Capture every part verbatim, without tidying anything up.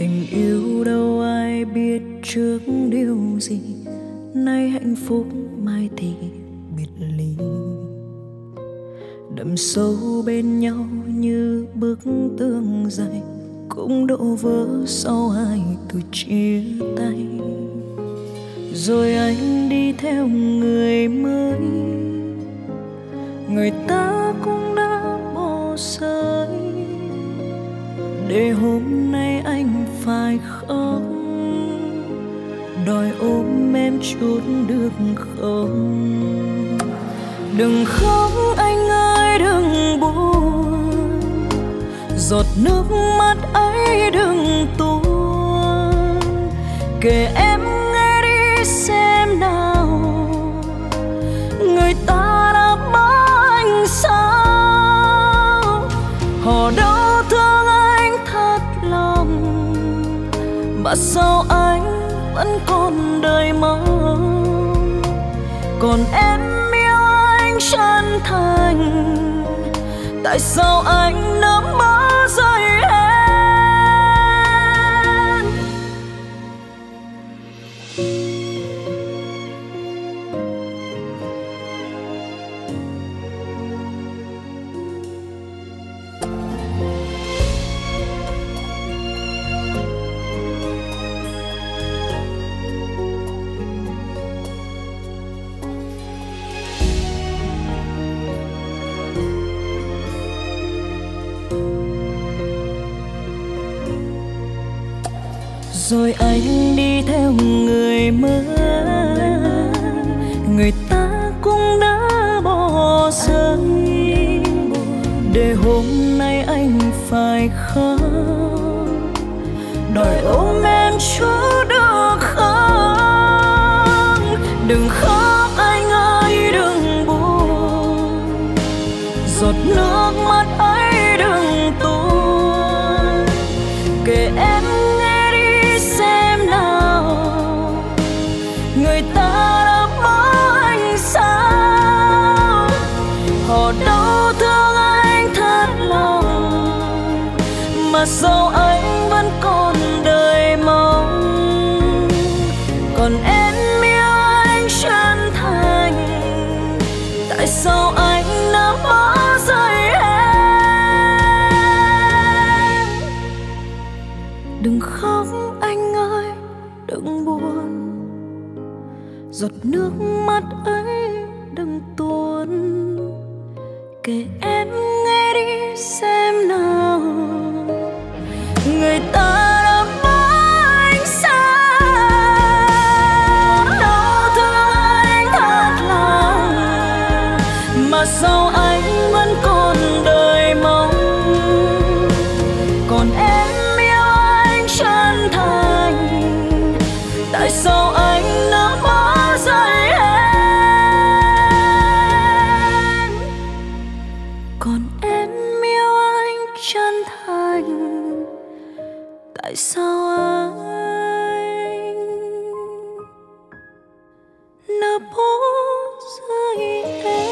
Tình yêu đâu ai biết trước điều gì, nay hạnh phúc mai thì biệt ly. Đậm sâu bên nhau như bức tường dày, cũng đổ vỡ sau hai từ chia tay. Rồi anh đi theo người mới, người ta cũng đã bỏ rơi, để hôm nay anh phải khóc, đòi ôm em chút được không? Đừng khóc anh ơi đừng buồn, giọt nước mắt ấy đừng tuôn. Kể em nghe đi xem nào, người ta đã bỏ anh sao? Họ đâu thương anh thật lòng, mà sao anh vẫn còn đời mong? Còn em yêu anh chân thành, tại sao anh nỡ bỏ rơi em? Rồi anh đi theo người mới, người ta cũng đã bỏ rơi, để hôm nay anh phải khóc, đòi ôm em chút được không? Đừng khóc anh ơi đừng buồn, giọt nước mắt ấy đừng tuôn. Kể em người ta đã bỏ anh sao? Họ đâu thương anh thật lòng, mà sao anh vẫn còn đời mong? Còn em yêu anh chân thành, tại sao anh đã bỏ rơi em? Đừng khóc anh ơi đừng buồn, giọt nước mắt ấy đừng tuôn. Kể em nghe đi xem nào, người ta đã bỏ anh sao? Đâu thương anh thật lòng, mà sao anh vẫn còn đời mong? Còn em yêu anh chân thành, tại sao anh nỡ bỏ rơi em? Còn em yêu anh chân thành, tại sao anh nỡ bỏ rơi em?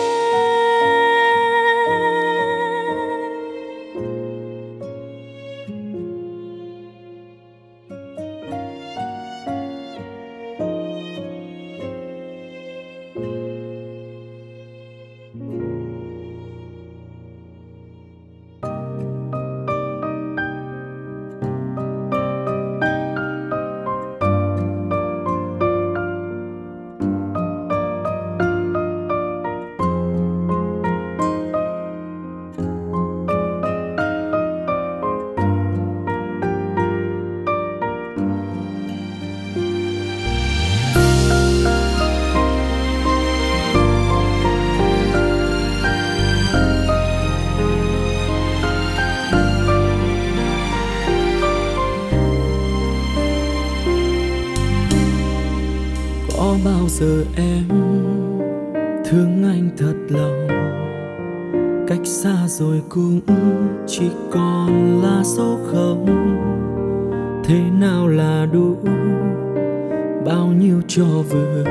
Có bao giờ em thương anh thật lòng, cách xa rồi cũng chỉ còn là số không? Thế nào là đủ, bao nhiêu cho vừa?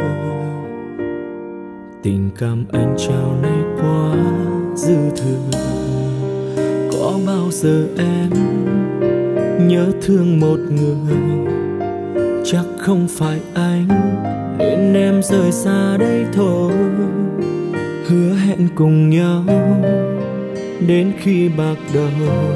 Tình cảm anh trao này quá dư thừa. Có bao giờ em nhớ thương một người, chắc không phải anh nên em rời xa đây thôi. Hứa hẹn cùng nhau đến khi bạc đầu,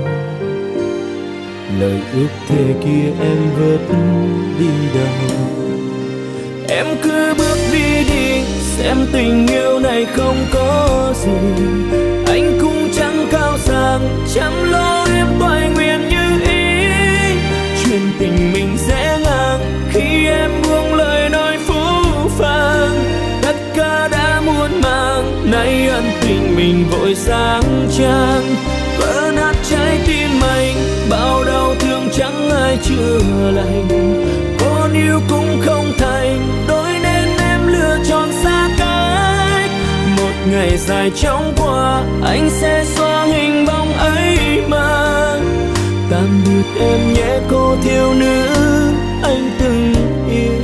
lời ước thề kia em vớt đi đâu. Em cứ bước đi đi, xem tình yêu này không có gì. Anh cũng chẳng cao sang, chẳng lo em toại nguyện như ý. Chuyện tình mình sẽ ngang khi em buông lời nói phũ phàng. Tất cả đã muộn màng, nay ân tình mình vội sáng trang. Vỡ nát trái tim anh, bao đau thương chẳng ai chữa lành. Con yêu cũng không thành, đôi nên em lựa chọn xa cách. Một ngày dài chóng qua, anh sẽ xóa hình bóng ấy mà. Tạm biệt em nhé cô thiếu nữ anh từng yêu.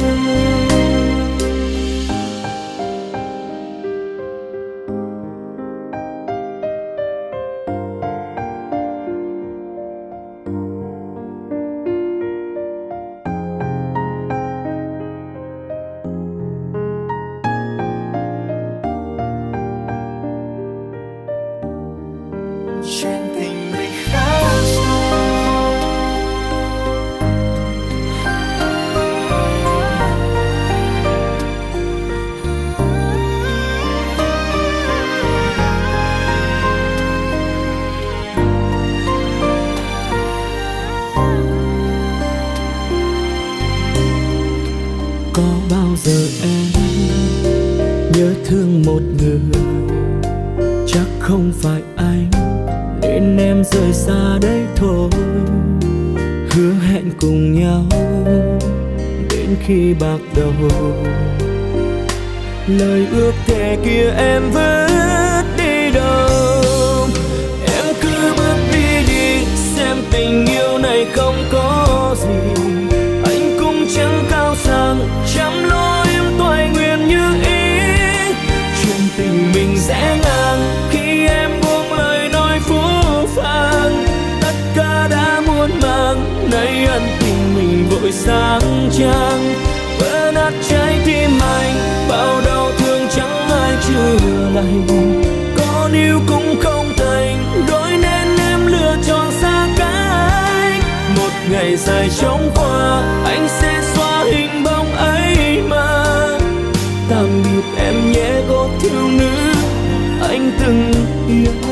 Thương một người, chắc không phải anh nên em rời xa đây thôi. Hứa hẹn cùng nhau đến khi bạc đầu, lời ước thề kia em vớt đi đâu. Em cứ bước đi đi, xem tình yêu này không có gì. Anh cũng chẳng cao sang, chẳng lo em toại nguyện như ý. Tình mình sẽ ngang khi em buông lời nói phũ phàng. Tất cả đã muộn màng, nay ân tình mình vội sáng trang. Vỡ nát trái tim anh, bao đau thương chẳng ai chữa lành. Con yêu cũng không thành, đôi nên em lựa chọn xa cách. Một ngày dài chóng qua, anh sẽ xóa hình bóng ấy mà. Tạm biệt em nhé cô thiếu nữ anh từng yêu.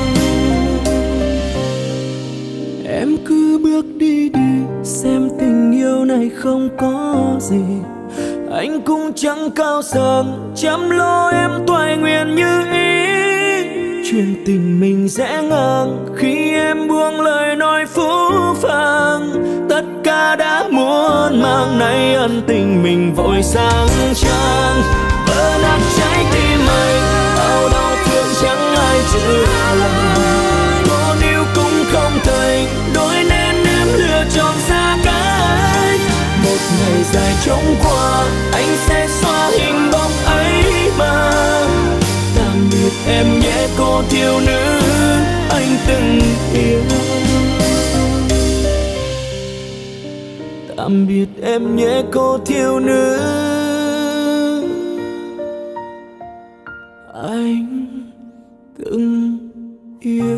Em cứ bước đi đi, xem tình yêu này không có gì. Anh cũng chẳng cao sang, chăm lo em toại nguyện như ý. Chuyện tình mình sẽ ngang khi em buông lời nói phũ phàng. Tất cả đã muộn màng, nay ân tình mình vội sáng trang. Vỡ nát trái tim anh, bao đau thương chẳng ai chữa lành. Con yêu cũng không thành, đôi nên em lựa chọn xa cách. Một ngày dài chóng qua, anh sẽ xóa hình bóng ấy mà. Tạm biệt em nhé cô thiếu nữ anh từng yêu. Tạm biệt em nhé cô thiếu nữ anh từng yêu.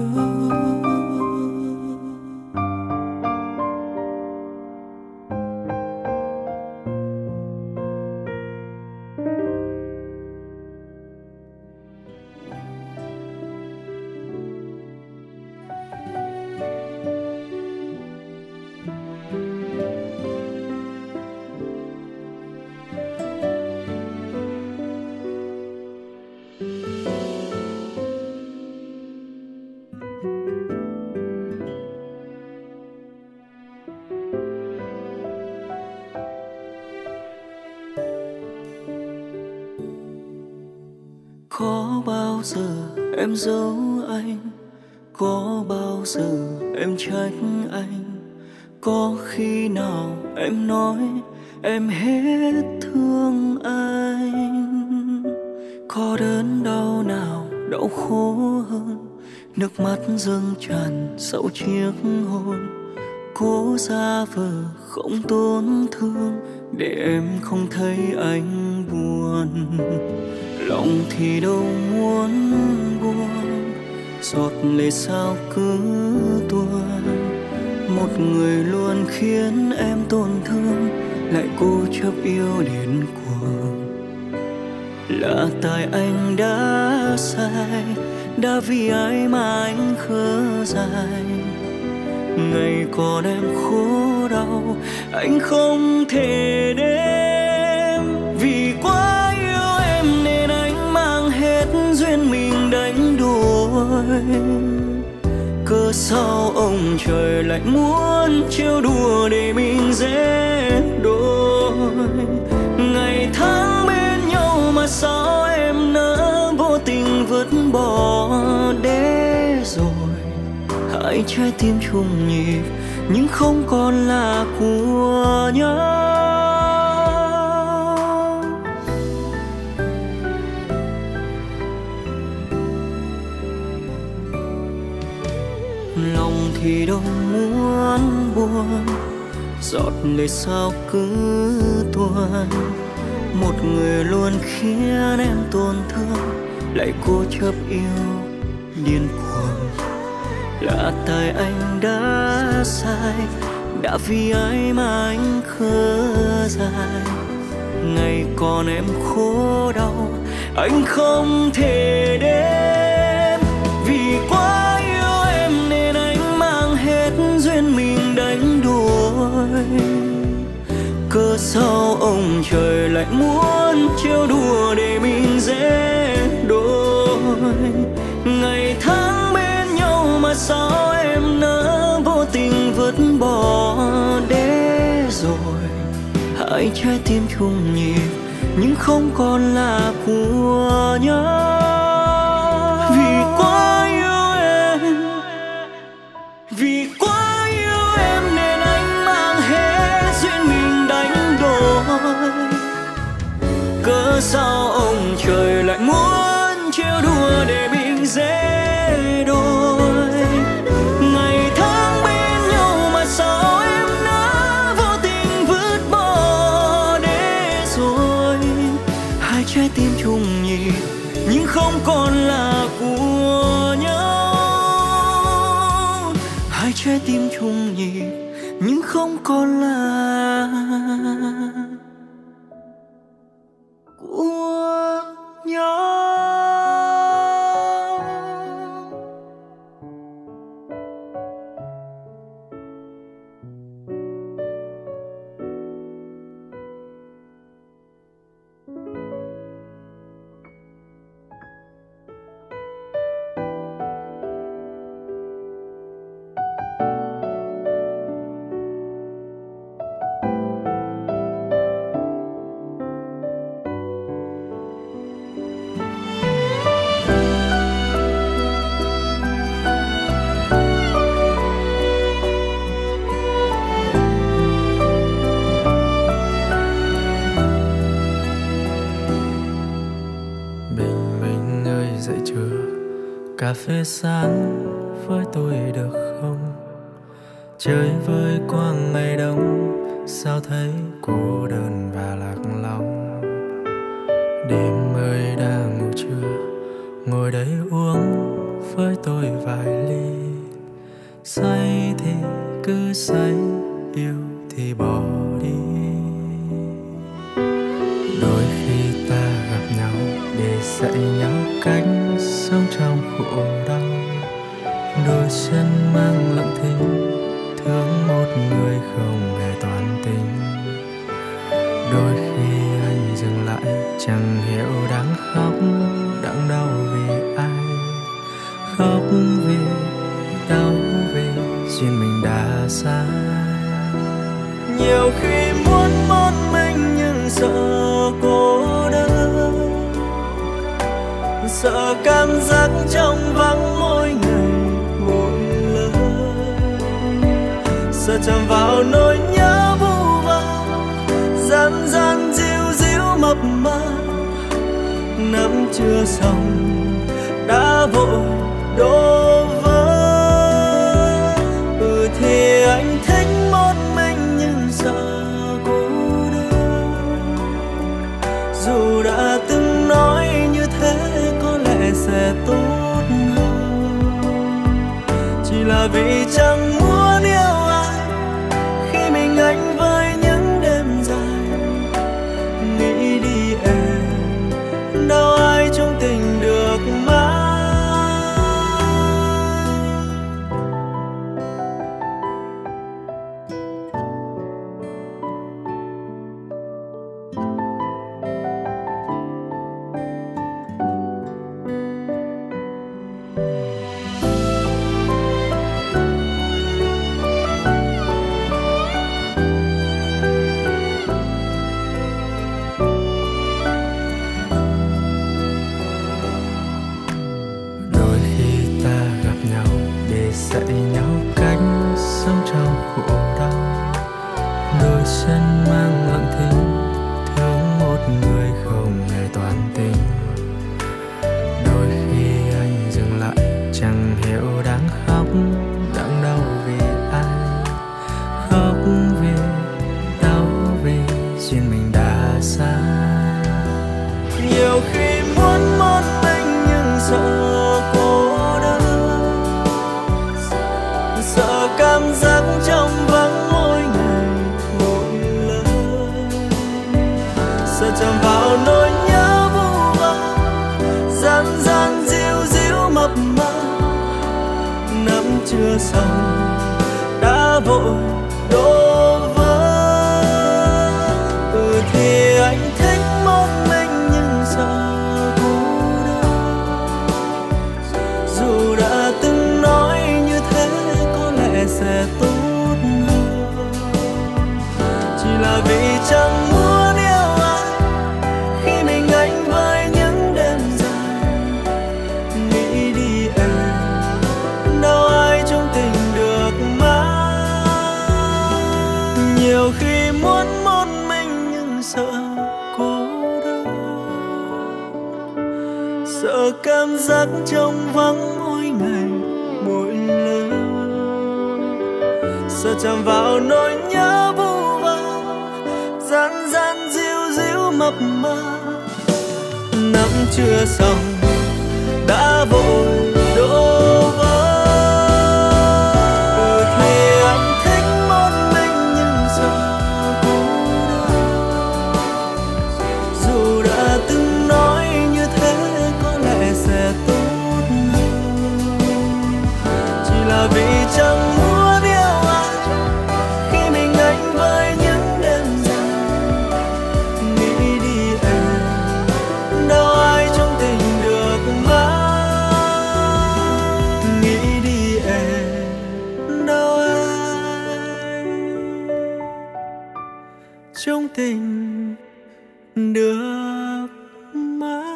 Có bao giờ em giấu anh, có bao giờ em trách anh, có khi nào em nói em hết thương anh. Có đớn đau nào đau khổ hơn nước mắt dâng tràn sau chiếc hôn. cố giả vờ không tổn thương để em không thấy anh buồn. Lòng thì đâu muốn buồn, giọt lệ sao cứ tuôn. Một người luôn khiến em tổn thương, lại cố chấp yêu đến cuồng. Là tại anh đã sai, đã vì ai mà anh khờ dại. Ngày còn em khổ đau, anh không thể đếm. Vì quá yêu em nên anh mang hết duyên mình đánh đổi. Cớ sao ông trời lại muốn trêu đùa để mình dễ đôi. Ngày tháng bên nhau mà sao em nỡ vô tình vứt bỏ để rồi. Hai trái tim chung nhịp nhưng không còn là của nhau. Lòng thì đâu muốn buồn, giọt lệ sao cứ tuôn. Một người luôn khiến em tổn thương, lại cố chấp yêu điên cuồng. Là tại anh đã sai, đã vì ai mà anh khờ dại. Ngày còn em khổ đau, anh không thể đếm. Vì quá yêu em nên anh mang hết duyên mình đánh đổi. Cớ sao ông trời lại muốn trêu đùa để mình dễ đôi. Ngày tháng bên nhau mà sao em nỡ vô tình vứt bỏ để rồi. Hai trái tim chung nhịp nhưng không còn là của nhau. Vì quá yêu em, vì quá yêu em nên anh mang hết duyên mình đánh đổi. Cớ sao ông trời lại muốn trêu đùa để mình dễ đôi. Ngày tháng bên nhau mà sao em đã vô tình vứt bỏ để rồi. Hai trái tim chung nhịp nhưng không còn là của nhau. Hai trái tim chung nhịp nhưng không còn là của nhau. Cà phê sáng với tôi được không? Chơi với quang ngày đông, sao thấy cô đơn và lạc lòng. Đêm ơi đang ngủ trưa, ngồi đây uống với tôi vài ly. Say thì cứ say, yêu thì bỏ đi. Đôi khi ta gặp nhau để dạy nhau cách sống trong khổ đau. Đôi chân mang lặng thinh, thương một người không hề toàn tình. Đôi khi anh dừng lại, chẳng hiểu đáng khóc, đáng đau vì ai. Khóc vì, đau vì duyên mình đã sai. Nhiều khi muốn một mình nhưng sợ cô đơn, sợ cảm giác trong vắng mỗi ngày một lời. Sợ chạm vào nỗi nhớ vu vơ, gian gian díu díu mập mờ. Nắm chưa xong đã vội đổ vỡ. Ừ thì anh thích sợ cô đơn. Dù đã từng nói như thế có lẽ sẽ tốt hơn, chỉ là vì chẳng muốn yêu ai khi mình anh với những đêm dài. Nghĩ đi em, đâu ai trong tình được mãi. Dạy nhau cách sống trong khổ đau, đôi chân mang lặng thinh thương một người không hề toàn tình. Đôi khi anh dừng lại chẳng hiểu đáng khóc đáng đau vì ai, khóc vì đau vì duyên mình đã xa. Nhiều khi muốn một mình nhưng sợ cô đơn, sợ cảm giác trong vắng mỗi ngày mỗi lời, sợ chạm vào nỗi nhớ vu vơ gian gian díu díu mập mờ. Nắm chưa xong đã vội đổ vỡ. Ừ thì anh thích một mình nhưng sợ cô đơn. Dù đã từng nói như thế có lẽ sẽ tốt hơn, chỉ là vì chẳng muốn yêu ai khi mình anh với những đêm dài. Nghĩ đi em, đâu ai trong tình được mãi. Nhiều khi muốn một mình nhưng sợ cô đơn, sợ cảm giác trong vắng mỗi ngày mỗi lời, sợ chạm vào nỗi nhớ vu vơ gian gian díu díu mập mờ. Nắm chưa xong đã vội đổ vỡ. Ừ thì anh thích một mình nhưng sợ cô đơn. Dù đã từng nói như thế có lẽ sẽ tốt hơn, chỉ là vì chẳng muốn yêu ai khi mình anh với những đêm dài. Nghĩ đi em, đâu ai trong tình được mãi. Nghĩ đi em, đâu ai trong tình được mãi.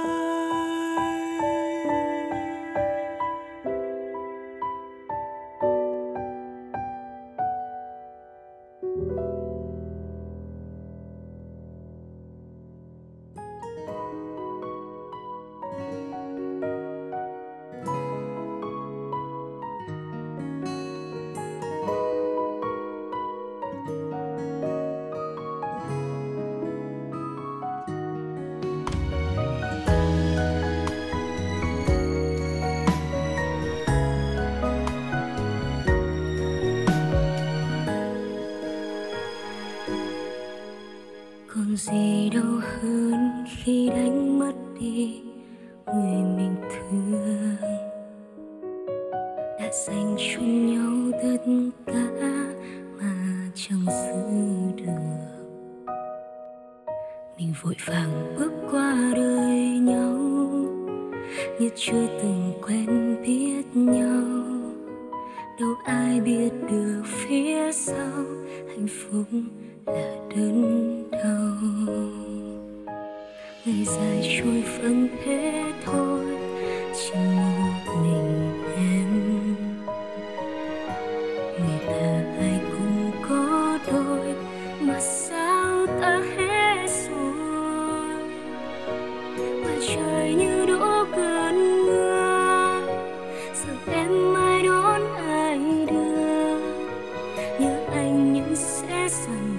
Còn gì đâu hơn khi đánh mất đi người mình thương, đã dành cho nhau tất cả mà chẳng giữ được. Mình vội vàng bước qua đời nhau như chưa từng quen biết nhau. Đâu ai biết được phía sau hạnh phúc là đớn đau. Ngày dài trôi vẫn thế thôi, chỉ một mình em. Người ta ai cũng có đôi mà sao ta hết rồi. Mà trời như đổ cơn mưa, giờ em ai đón ai đưa. Nhớ anh nhưng sẽ dần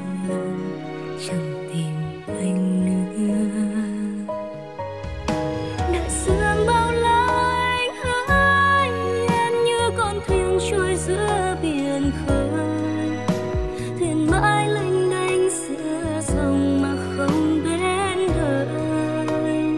chẳng tìm anh nữa. Đại dương bao la anh hỡi, em như con thuyền trôi giữa biển khơi, thuyền mãi lênh đênh giữa dòng mà không bên đời.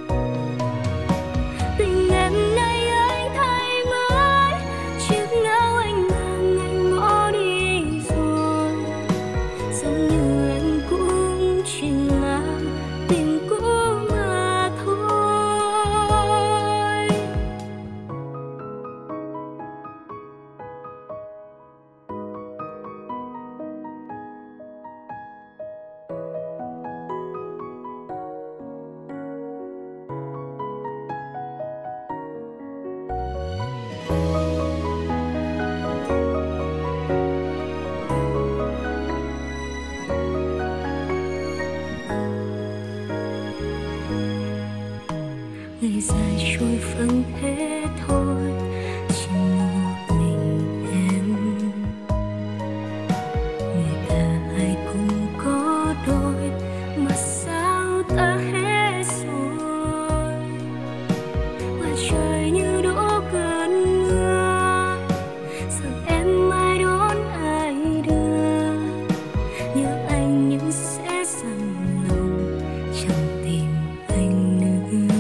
Tình em nay anh thay mới, chiếc áo anh mang anh bỏ đi rồi, giống như em cũng chỉ là tình cũ mà thôi. Ngày dài trôi vẫn thế thôi, chỉ một mình em. Người ta ai cũng có đôi, mà sao ta hết rồi. Ngoài trời như đổ cơn mưa, rằng em mai đón ai đưa. Nhớ anh nhưng sẽ dằn lòng, chẳng tìm anh nữa.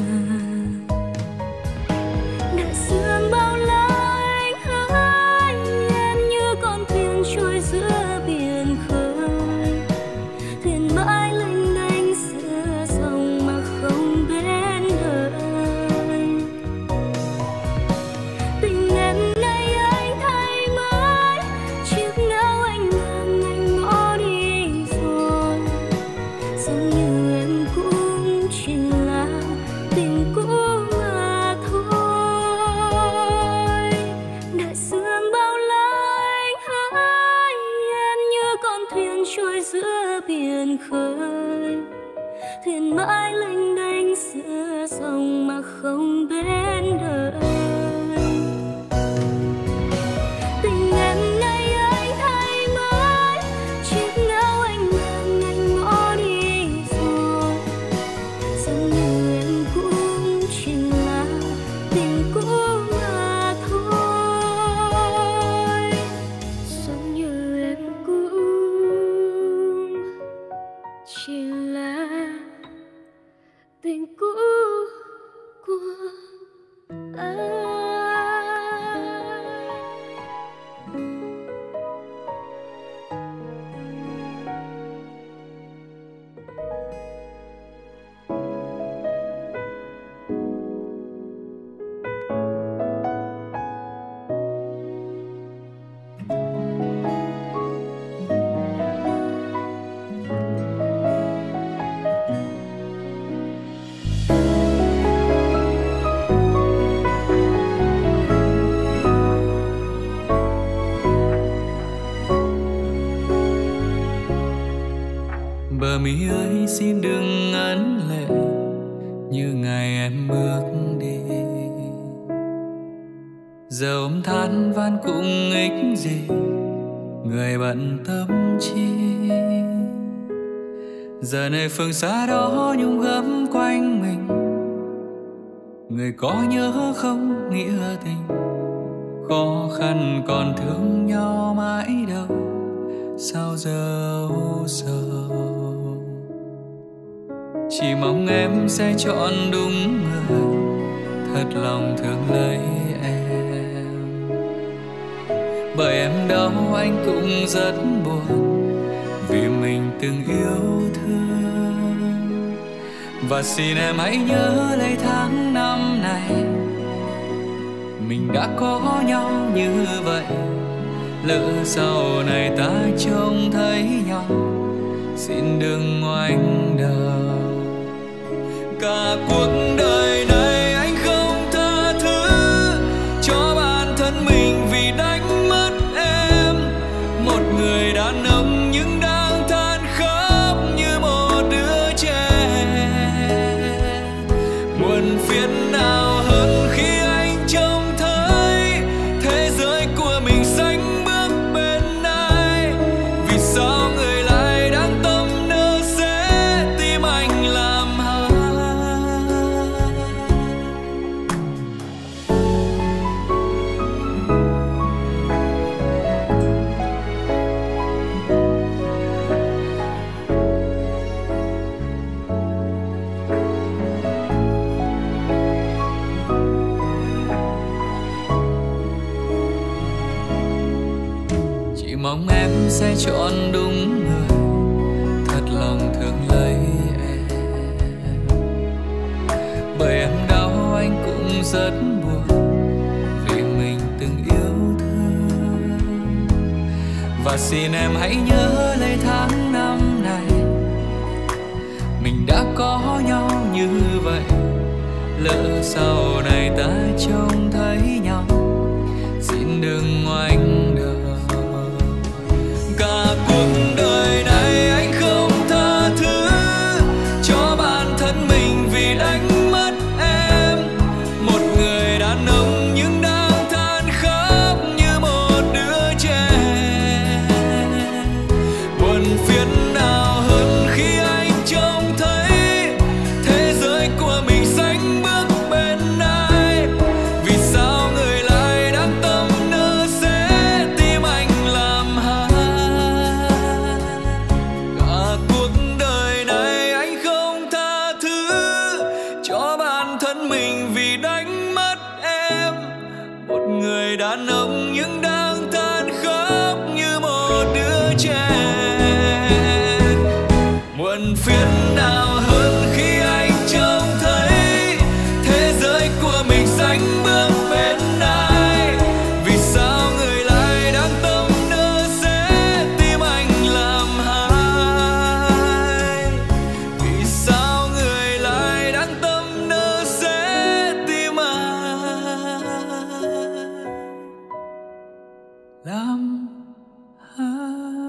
Đại dương bao la anh hỡi, em như con thuyền trôi giữa biển khơi, thuyền mãi lênh đênh giữa dòng mà không bên đời. Tình em nay anh thay mới, chiếc áo anh mang anh bỏ đi rồi, giống như em cũng chỉ là tình cũ mà thôi. Đại dương bao la anh hỡi, em như con thuyền trôi giữa biển khơi, thuyền mãi lênh đênh giữa dòng mà không bên đời. Tình em nay anh thay mới, chiếc áo anh mang anh bỏ đi rồi, giống như em cũng chỉ là tình cũ mà thôi. Giống như em cũng chỉ là tình cũ của anh. Bờ mi ơi xin đừng ngấn lệ như ngày em bước đi. Giờ ôm than van cũng ích gì, người bận tâm chi. Giờ này phương xa đó nhung gấm quanh mình, người có nhớ không nghĩa tình. Khó khăn còn thương nhau mãi đâu, sao giờ u sầu. Chỉ mong em sẽ chọn đúng người, thật lòng thương lấy em. Bởi em đau anh cũng rất buồn, vì mình từng yêu thương. Và xin em hãy nhớ lấy tháng năm này, mình đã có nhau như vậy. Lỡ sau này ta trông thấy nhau, xin đừng ngoảnh đầu. Cả cuộc đời này anh không tha thứ cho bản thân mình vì đánh mất em. Một người đàn ông nhưng đang than khóc như một đứa trẻ. Buồn phiền nào hơn khi anh trông thấy thế giới của mình xanh bước bên ai. Vì sao người lại đang tâm nỡ sẽ chọn đúng người thật lòng thương lấy em. Bởi em đau anh cũng rất buồn vì mình từng yêu thương. Và xin em hãy nhớ lấy tháng năm này mình đã có nhau như vậy. Lỡ sau này ta trông thấy nhau, xin đừng ngoảnh đời. Cả cuộc đời này anh không tha thứ cho bản thân mình vì đánh mất em. Một người đàn ông nhưng đang than khóc như một đứa trẻ. Buồn phiền nào hơn khi anh trông thấy thế giới của mình sánh bước bên ai. Vì sao người lại đang tâm nỡ sẽ tim anh làm hại. Cả cuộc đời này anh không tha thứ cho bản thân mình vì đánh mất em. Một người đàn ông nhưng đang than khóc như một đứa trẻ. Muộn phiền nào hơn khi anh trông thấy thế giới của mình sánh bước bên ai. Vì sao người lại đang tâm nỡ sẽ tim anh làm hại. Vì sao người lại đang tâm nỡ sẽ tim anh làm hại.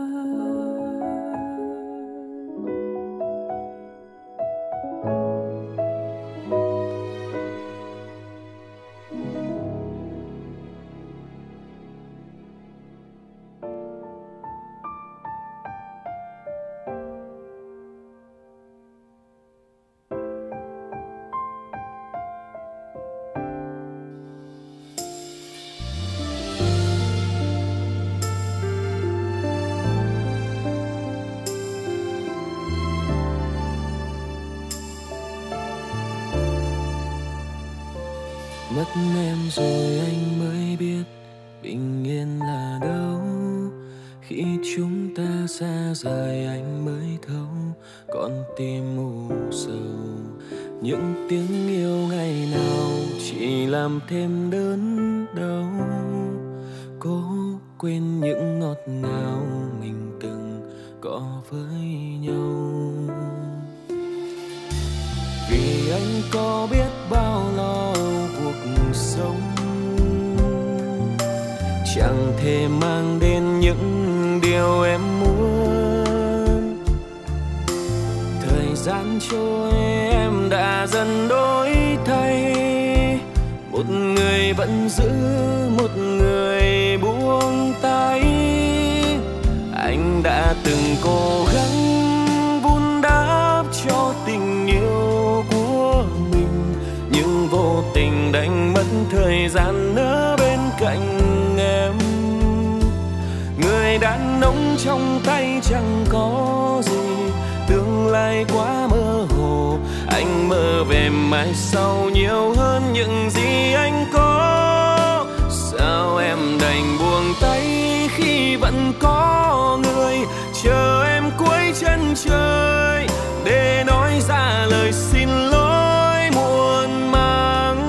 Mất em rồi anh mới biết bình yên là đâu. Khi chúng ta xa rời anh mới thấu con tim mù sầu. Những tiếng yêu ngày nào chỉ làm thêm đớn đau. Cố quên những ngọt ngào mình từng có với nhau. Vì anh có biết bao lo cuộc sống, chẳng thể mang đến những điều em muốn. Thời gian trôi em đã dần đổi thay. Một người vẫn giữ, một người buông tay. Anh đã từng cố gắng vun đắp cho tình yêu của mình, nhưng vô tình đánh mất thời gian ở bên cạnh em. Người đàn ông trong tay chẳng có gì, tương lai quá mơ hồ. Anh mơ về mai sau nhiều hơn những gì anh có. Sao em đành buông tay khi vẫn có người chờ em cuối chân trời để nói ra lời xin lỗi muộn màng.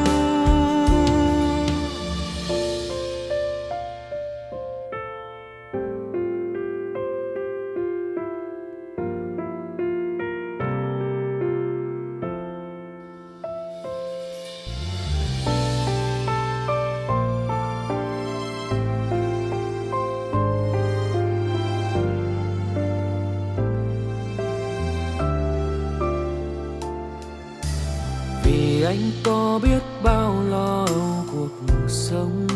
Vì anh có biết bao lo cuộc sống,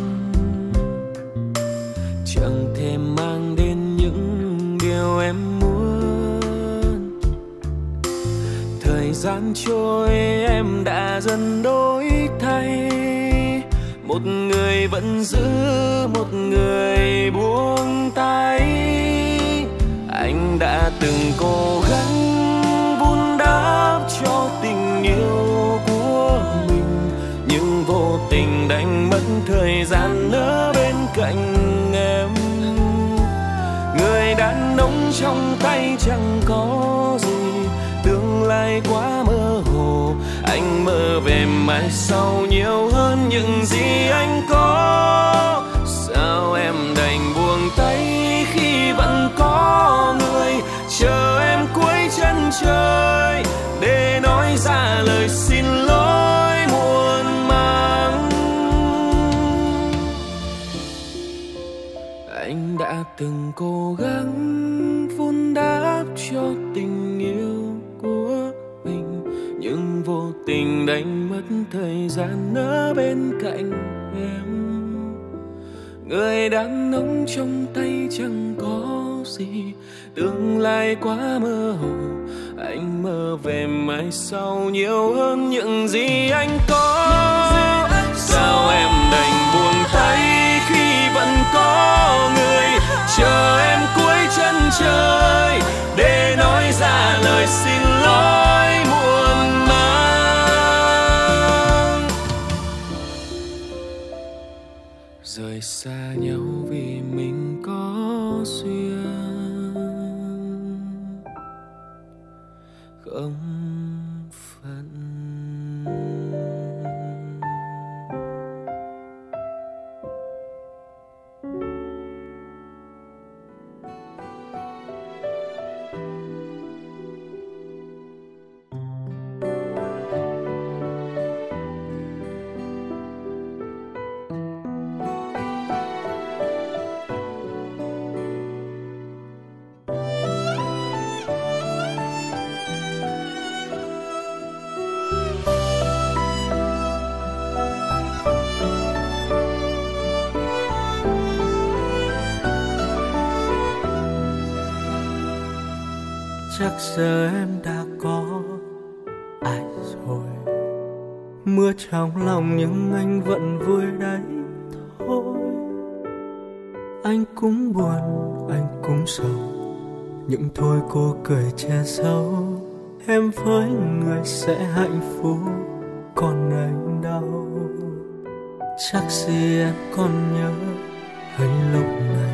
chẳng thể mang đến những điều em muốn. Thời gian trôi em đã dần đổi thay. Một người vẫn giữ, một người buông tay. Anh đã từng cố gắng vun đắp cho tình yêu của mình, nhưng vô tình đánh mất thời gian ở bên cạnh em. Người đã lại quá mơ hồ. Anh mơ về mai sau nhiều hơn những gì anh có. Sao em đành buông tay khi vẫn có người chờ em cuối chân trời để nói ra lời xin lỗi muộn màng. Anh đã từng cố gắng vun đắp cho tình yêu của mình, nhưng vô tình đánh mất thời gian ở bên cạnh em. Người đàn ông trong tay chẳng có gì, tương lai quá mơ hồ. Anh mơ về mai sau nhiều hơn những gì anh có. Sao em đành buông tay khi vẫn có người chờ em cuối chân trời để nói ra lời xin lỗi muộn màng. Rời xa nhau vì mình có duyên không phận. Chắc giờ em đã có ai rồi. Mưa trong lòng nhưng anh vẫn vui đấy thôi. Anh cũng buồn, anh cũng sầu, nhưng thôi cô cười che giấu. Em với người sẽ hạnh phúc, còn anh đâu. Chắc gì em còn nhớ hình lúc này.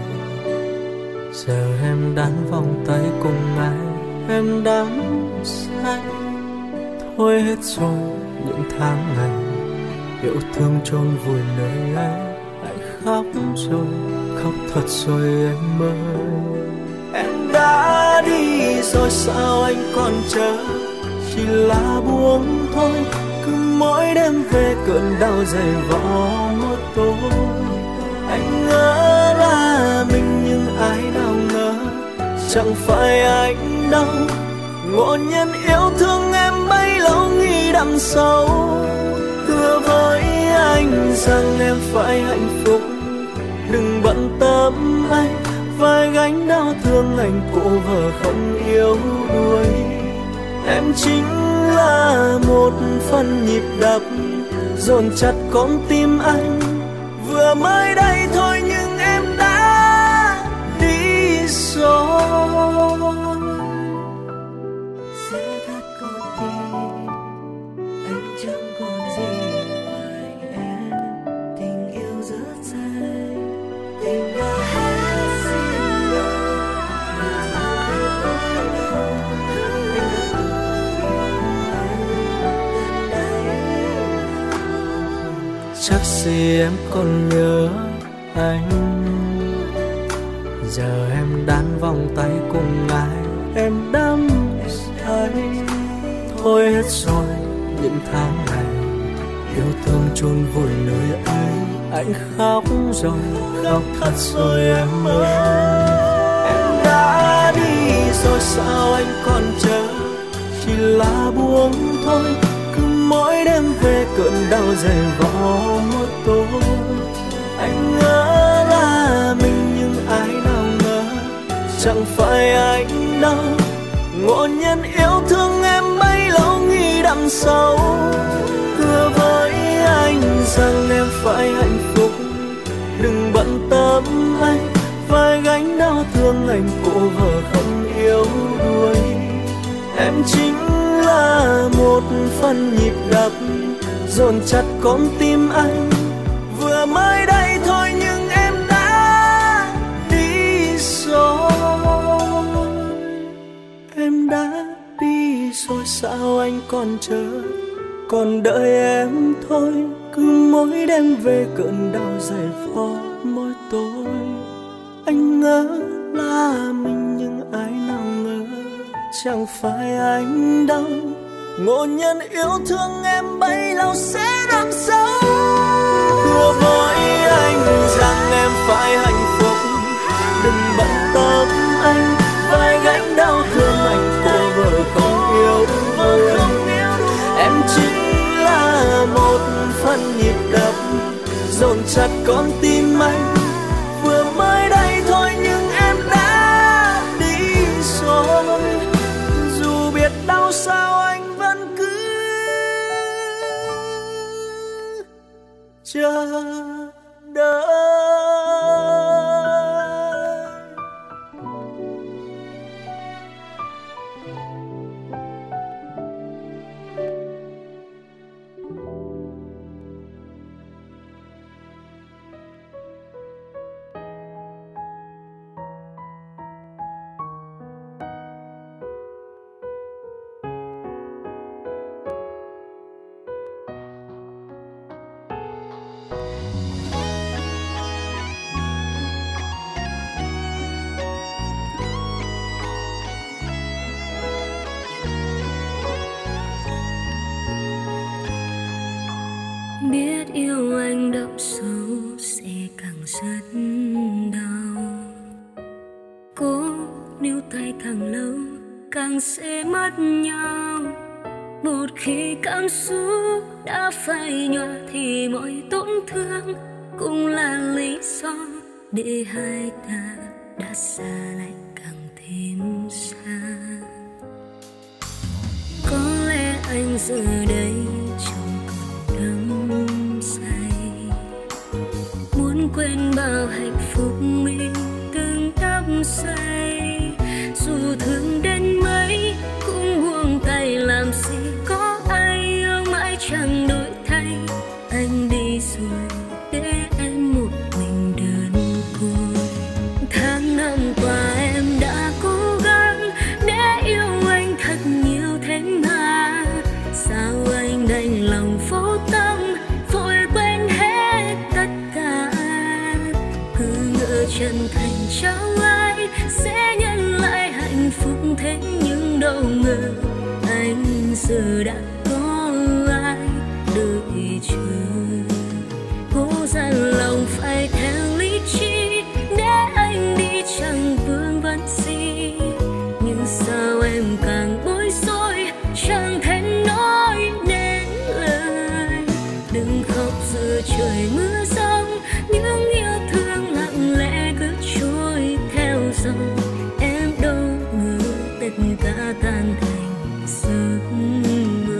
Giờ em đắn vòng tay cùng ai, em đắm say. Thôi hết rồi những tháng ngày yêu thương chôn vùi nơi ấy. Anh khóc rồi, khóc thật rồi em ơi. Em đã đi rồi sao anh còn chờ, chỉ là buông thôi. Cứ mỗi đêm về cơn đau dày vò một tối. Anh ngỡ là mình nhưng ai nào ngờ chẳng phải anh đâu. Ngộ nhân yêu thương em bấy lâu nghĩ đậm sâu. Hứa với anh rằng em phải hạnh phúc, đừng bận tâm anh. Vai gánh đau thương anh cô vợ không yêu đuổi. Em chính là một phần nhịp đập dồn chặt con tim anh. Vừa mới đây thôi nhưng em đã đi rồi. Sẽ thật con tim anh chẳng còn gì ngoài em. Tình yêu rất dài, tình đã hết xin lỗi. Chắc gì em còn nhớ anh. Giờ em đan vòng tay cùng ai, em đắm say. Thôi hết rồi những tháng ngày yêu thương chôn vùi nơi ấy. Anh khóc rồi, khóc thật rồi em ơi. Em đã đi rồi sao anh còn chờ, chỉ là buông thôi. Cứ mỗi đêm về cơn đau dày vò một tối. Anh ngỡ là mình nhưng ai nào ngờ chẳng phải anh đâu. Ngộ nhân yêu thương em bấy lâu nghĩ đậm sâu. Hứa với anh rằng em phải hạnh phúc, đừng bận tâm anh. Vai gánh đau thương anh cô vợ không yêu đuổi. Em chính là một phần nhịp đập dồn chặt con tim anh. Vừa mới đây thôi nhưng em đã đi rồi. Em đã đi rồi sao anh còn chờ, còn đợi em thôi. Cứ mỗi đêm về cơn đau dày vò môi tôi. Anh ngỡ là mình nhưng ai nào ngờ chẳng phải anh đâu. Ngộ nhân yêu thương em bấy lâu sẽ đắm sâu. Thưa với anh rằng em phải hạnh phúc, đừng bận tâm anh phải gánh đau thương anh cô vợ không yêu đuối. Em chính là một phần nhịp đập dồn chặt con tim anh. Vừa mới đây thôi nhưng em đã đi rồi. Dù biết đau sao anh vẫn cứ chờ đợi. Biết yêu anh đậm sâu sẽ càng rất đau. Cố níu tay càng lâu càng sẽ mất nhau. Một khi cảm xúc đã phai nhòa thì mọi tổn thương cũng là lý do để hai ta đã xa lại càng thêm xa. Có lẽ anh giờ đây quên bao hạnh phúc mình từng đắm say. Dù thương đến mấy cũng buông tay làm gì có ai yêu mãi chẳng đổi thay. Anh đi rồi để em một mình đơn côi. Tháng năm qua em đã cố gắng để yêu anh thật nhiều thế mà sao anh đành lòng vô tâm vội quên hết tất cả. Chân thành trao ai sẽ nhận lại hạnh phúc, thế nhưng đâu ngờ anh giờ đã có ai đợi chờ. Cố dằn lòng phải theo lý trí để anh đi chẳng vương vấn gì, nhưng sao em càng bối rối chẳng thể nói nên lời. Đừng khóc giữa trời mưa giông, những yêu thương lặng lẽ cứ trôi theo dòng. Em đâu ngờ tất cả tan thành giấc mơ.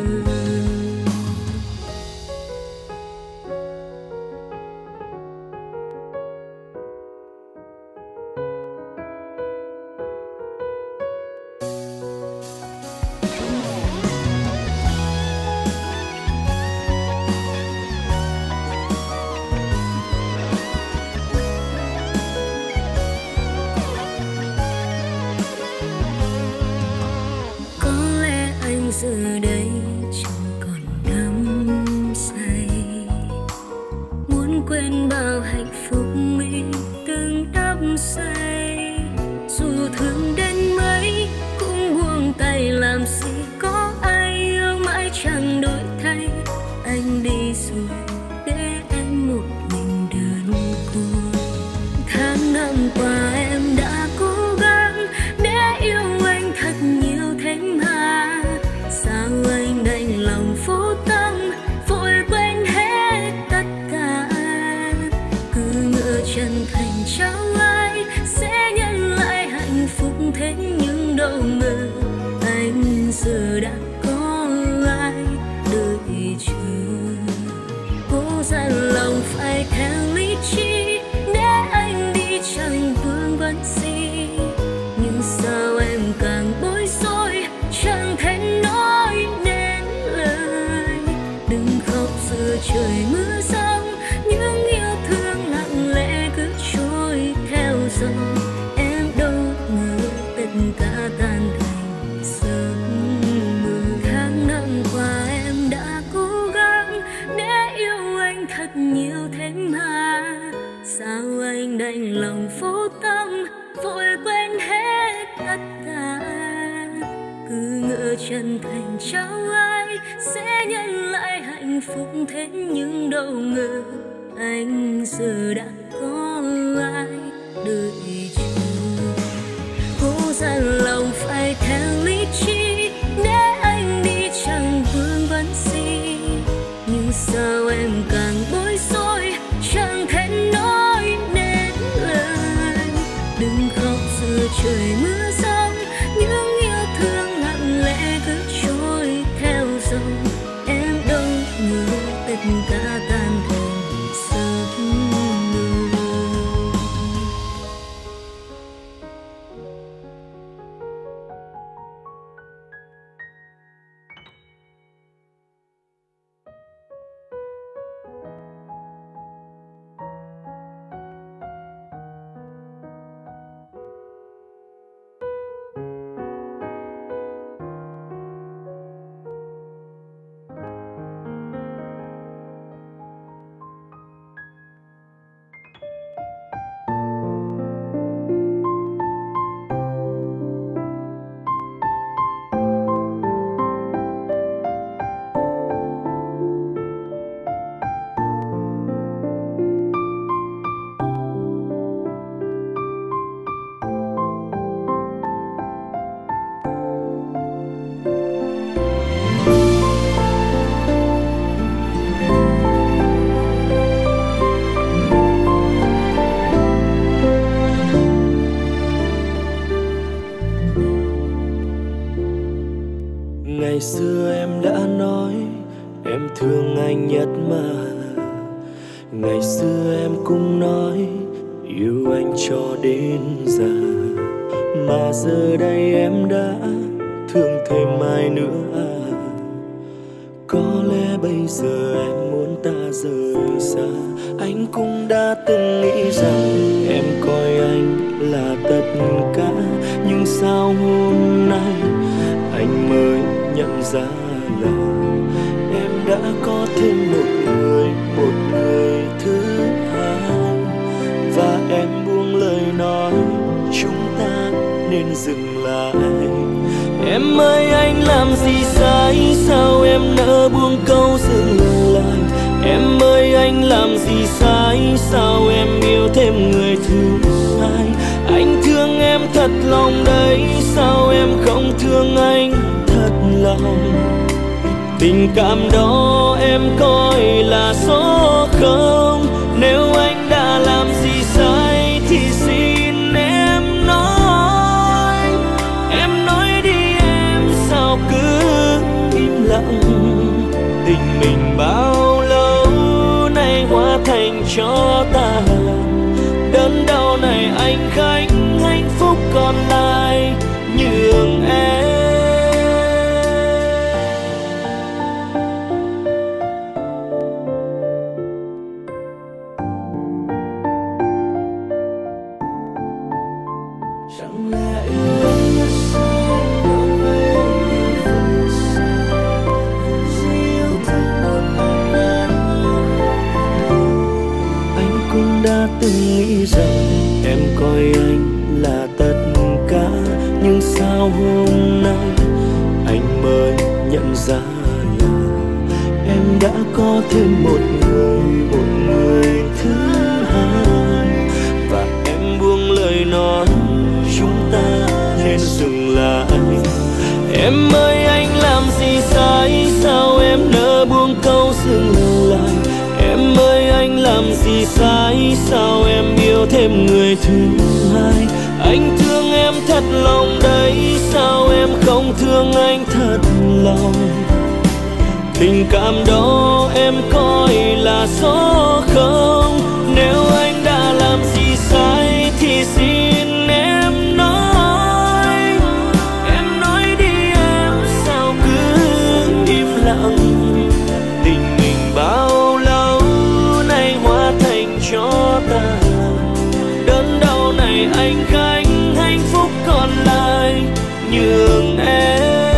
Giờ đây chẳng còn đắm say, muốn quên bao hạnh phúc mình từng đắm say. Dù thương đến mấy cũng buông tay làm gì có ai yêu mãi chẳng đổi thay. Anh đi rồi để em một mình đơn côi. Tháng năm qua em đã cố gắng để yêu anh thật nhiều thế mà sao anh đành lòng vô tâm vội quên hết tất cả. Cứ ngỡ chân thành trao ai sẽ nhận lại hạnh phúc, thế nhưng đâu ngờ anh giờ đã có ai đợi chờ. Cố dằn lòng phải theo lý trí để anh đi chẳng vương vấn gì, nhưng sao em càng bối rối chẳng thể nói nên lời. Đừng khóc giữa trời mưa giông, những yêu thương lặng lẽ cứ trôi theo dòng. Em đâu ngờ tất cả tan thành giấc mơ. chân thành trao ai sẽ nhận lại hạnh phúc, thế nhưng đâu ngờ anh giờ đã có ai đợi chờ. Cố dằn lòng phải theo lý trí để anh đi chẳng vương vấn gì, nhưng sao em càng bối rối chẳng thể nói nên lời. Đừng khóc giữa trời mưa giông, những yêu thương lặng lẽ cứ trôi theo dòng. Em đâu ngờ tất cả tan thành giấc mơ. Ngày xưa em đã nói em thương anh nhất mà. Ngày xưa em cũng nói yêu anh cho đến già. Mà giờ đây em đã thương thêm ai nữa à? Có lẽ bây giờ em muốn ta rời xa. Anh cũng đã từng nghĩ rằng em coi anh là tất cả, nhưng sao hôm nay anh mới nhận ra là em đã có thêm một người, một người thứ hai. Và em buông lời nói chúng ta nên dừng lại. Em ơi anh làm gì sai, sao em nỡ buông câu dừng lại. Em ơi anh làm gì sai, sao em yêu thêm người thứ hai. Anh thương em thật lòng đấy, sao em không thương anh thật lòng. Tình cảm đó em coi là số không. Nếu anh đã làm gì sai thì xin em nói. Em nói đi em, sao cứ im lặng. Tình mình bao lâu nay hóa thành cho tàn. Đớn đau này anh gánh, hạnh phúc còn lại nhường em. Chẳng lẽ yêu anh là sai, đâu phải em yêu sai. Chỉ yêu thương một ai đó. Anh cũng đã từng nghĩ rằng em coi anh là tất cả, nhưng sao hôm nay anh mới nhận ra là em đã có thêm một người, một người thứ hai. Và em buông lời nói chúng ta nên dừng lại. Em ơi anh làm gì sai, sao em nỡ buông câu dừng lại. Em ơi anh làm gì sai, sao em yêu thêm người thứ hai. Anh thương em thật lòng đấy, sao em không thương anh thật lòng. Tình cảm đó em coi là số không. Nếu anh đã làm gì sai thì xin em nói. Em nói đi em, sao cứ im lặng. Tình mình bao lâu nay hóa thành cho tàn. Đớn đau này anh gánh, hạnh phúc còn lại nhường em.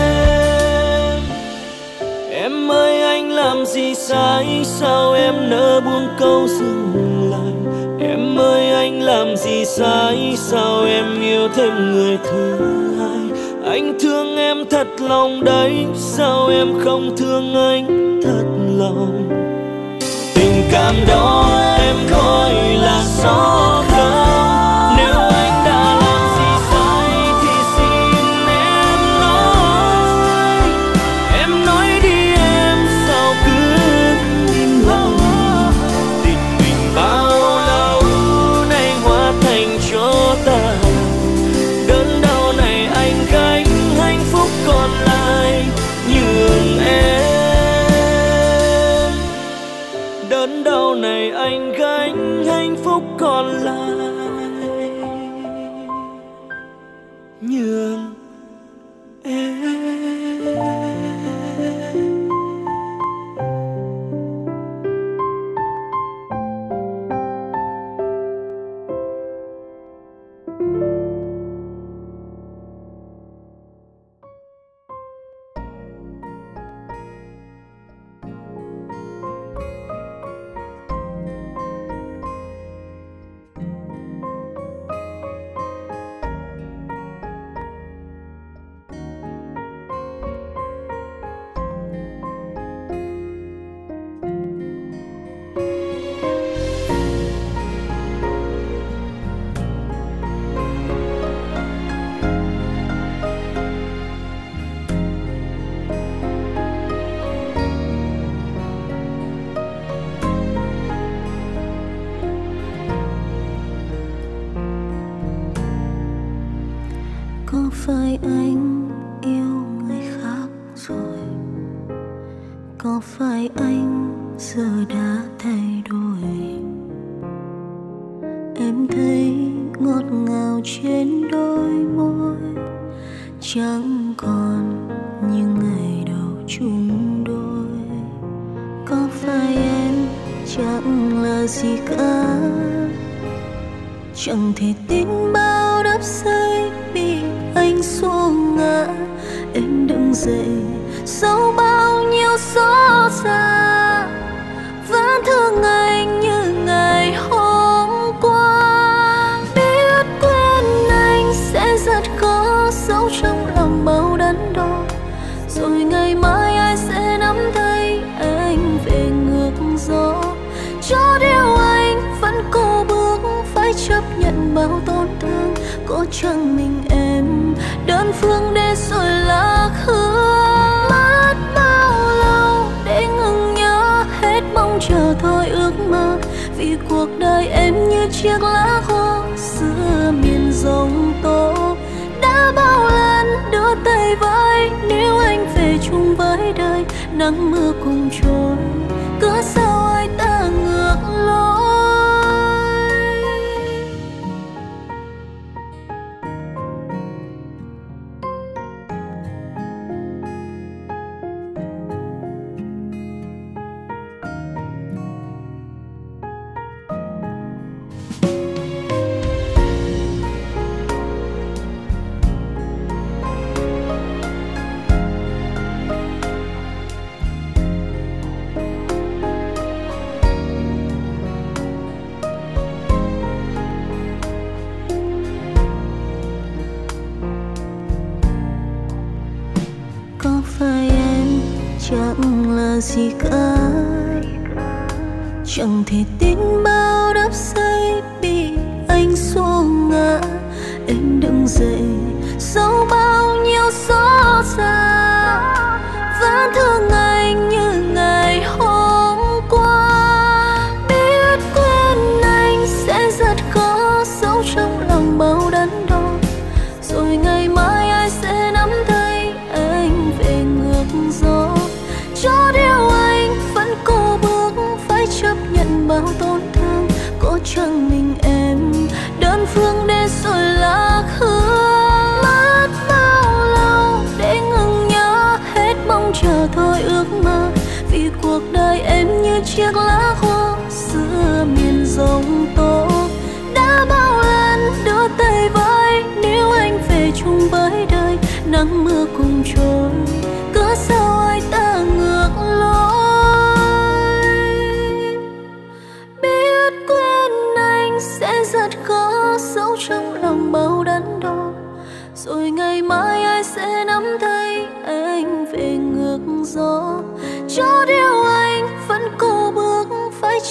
Em ơi anh làm gì sai, sao em nỡ buông câu dừng lại. Em ơi anh làm gì sai, sao em yêu thêm người thứ hai. Anh thương em em thật lòng đấy, sao em không thương anh thật lòng? Tình cảm đó em coi là gió không? Nếu anh đã làm gì sai thì xin em nói. Em nói đi em, sao cứ im lặng? Tình mình bao lâu nay hóa thành cho tàn. Đớn đau này anh gánh, hạnh phúc còn lại nhường em. Đớn đau này anh gánh, hạnh phúc còn lại nhường em. Có phải anh yêu người khác rồi? Có phải anh giờ đã thay đổi? Em thấy ngọt ngào trên đôi môi, chẳng còn như ngày đầu chung đôi. Có phải em chẳng là gì cả, chẳng thể tin bao đắp xây bị anh xô ngã. Em đứng dậy sau bao nhiêu xót xa, vẫn thương anh như ngày hôm qua. Biết quên anh sẽ rất khó, sâu trong lòng bao đắn đo. Rồi ngày mai ai sẽ nắm tay anh về ngược gió. Cho điều anh vẫn cố bước, phải chấp nhận bao tổn thương. Có chẳng mình em đơn phương để rồi lạc hương. Mất bao lâu để ngừng nhớ, hết mong chờ thôi ước mơ. Vì cuộc đời em như chiếc lá khô giữa miền giông tố. Đã bao lần đưa tay với, nếu anh về chung với đời, nắng mưa cùng trôi, cớ sao ai ta ngược lối. Có phải em chẳng là gì cả, chẳng thể tin bao đắp xây bị anh xô ngã. Em đứng dậy sau bao nhiêu xót xa, vẫn thương anh như ngày hôm qua. Biết quên anh sẽ rất khó, sâu trong lòng bao đắn đo. Rồi ngày mai ai sẽ nắm tay anh về ngược gió. Cho điều anh vẫn cố bước, phải chấp nhận bao tổn thương. Có chẳng mình em đơn phương để rồi lạc hương. Mất bao lâu để ngừng nhớ, hết mong chờ thôi ước mơ. Vì cuộc đời em như chiếc lá khô giữa miền giông tố. Đã bao lần đưa tay với, nếu anh về chung với đời, nắng mưa cùng trôi, cớ sao ai ta ngược lối. Biết quên anh sẽ rất khó, sâu trong lòng bao đắn đo. Rồi ngày mai ai sẽ nắm tay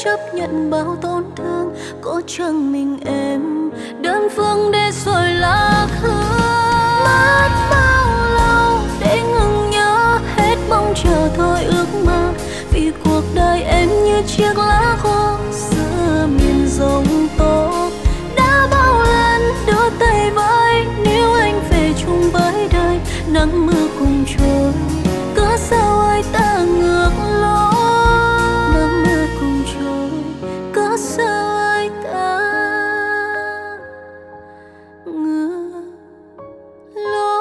chấp nhận bao tổn thương, có chăng mình em đơn phương để rồi lạc hướng. Mất bao lâu để ngừng nhớ hết mong chờ thôi ước mơ, vì cuộc đời em như chiếc lá khô giữa miền giông tố. Đã bao lần đưa tay với nếu anh về chung với đời, nắng mưa cùng trôi, cớ sao ai ta ngược lối. Nắng mưa cùng trôi, cớ sao ai ta ngược lối.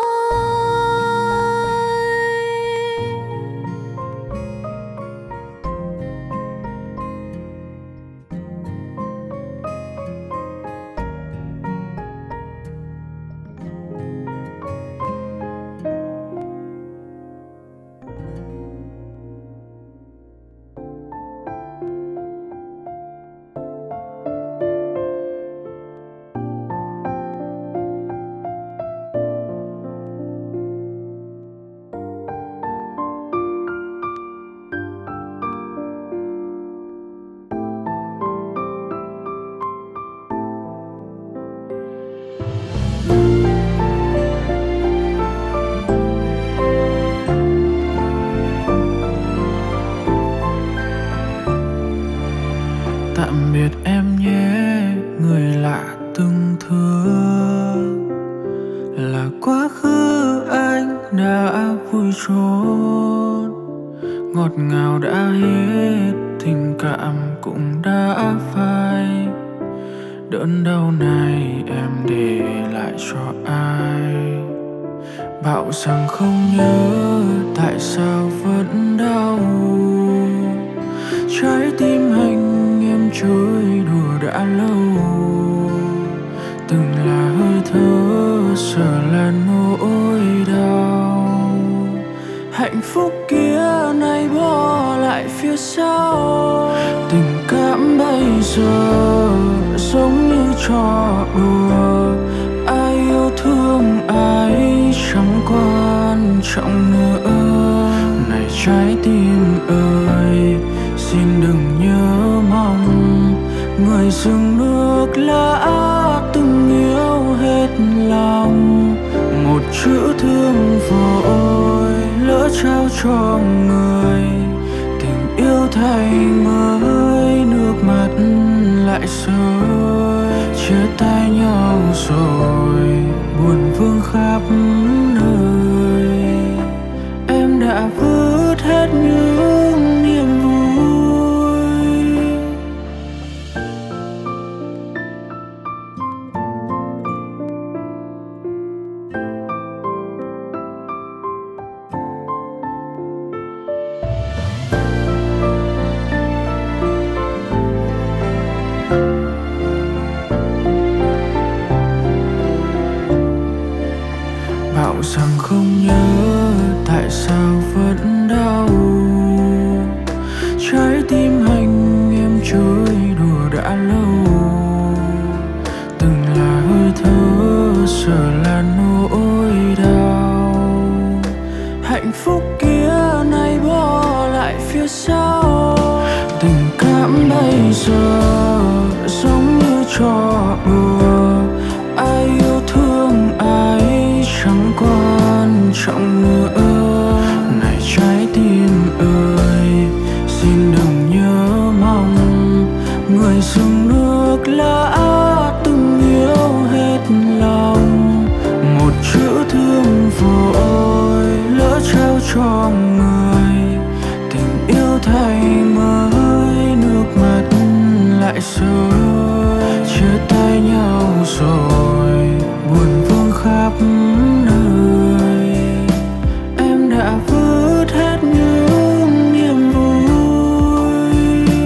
Tạm biệt em nhé, người lạ từng thương. Là quá khứ anh đã vui trốn, ngọt ngào đã hết, tình cảm cũng đã phai. Đớn đau này em để lại cho ai? Bảo rằng không nhớ, tại sao vẫn đau? Trái tim anh em chơi đùa đã lâu, từng là hơi thở, giờ là nỗi đau. Hạnh phúc kia nay bỏ lại phía sau, tình cảm bây giờ giống như trò đùa. Ai yêu thương ai chẳng quan trọng nữa. Này trái tim ơi, xin đừng nhớ mong người dừng nước lã từng yêu hết lòng. Một chữ thương vội lỡ trao cho người, tình yêu thay mới nước mắt lại rơi. Chia tay nhau rồi buồn vương khắp nơi, em đã vứt hết những niềm vui. Bảo rằng không nhớ, tại sao vẫn đau? Trái tim anh em chơi đùa đã lâu, từng là hơi thở, giờ là nỗi đau. Hạnh phúc kia nay bỏ lại phía sau, tình cảm bây giờ giống như trò đùa. Ai yêu thương ai chẳng quan trọng nữa. Này trái tim ơi, xin đừng nhớ mong người dừng nước lã từng yêu hết lòng. Một chữ thương vội lỡ trao cho người, tình yêu thay mới nước mắt lại rơi. Chia tay nhau rồi buồn vương khắp nơi, em đã vứt hết những niềm vui.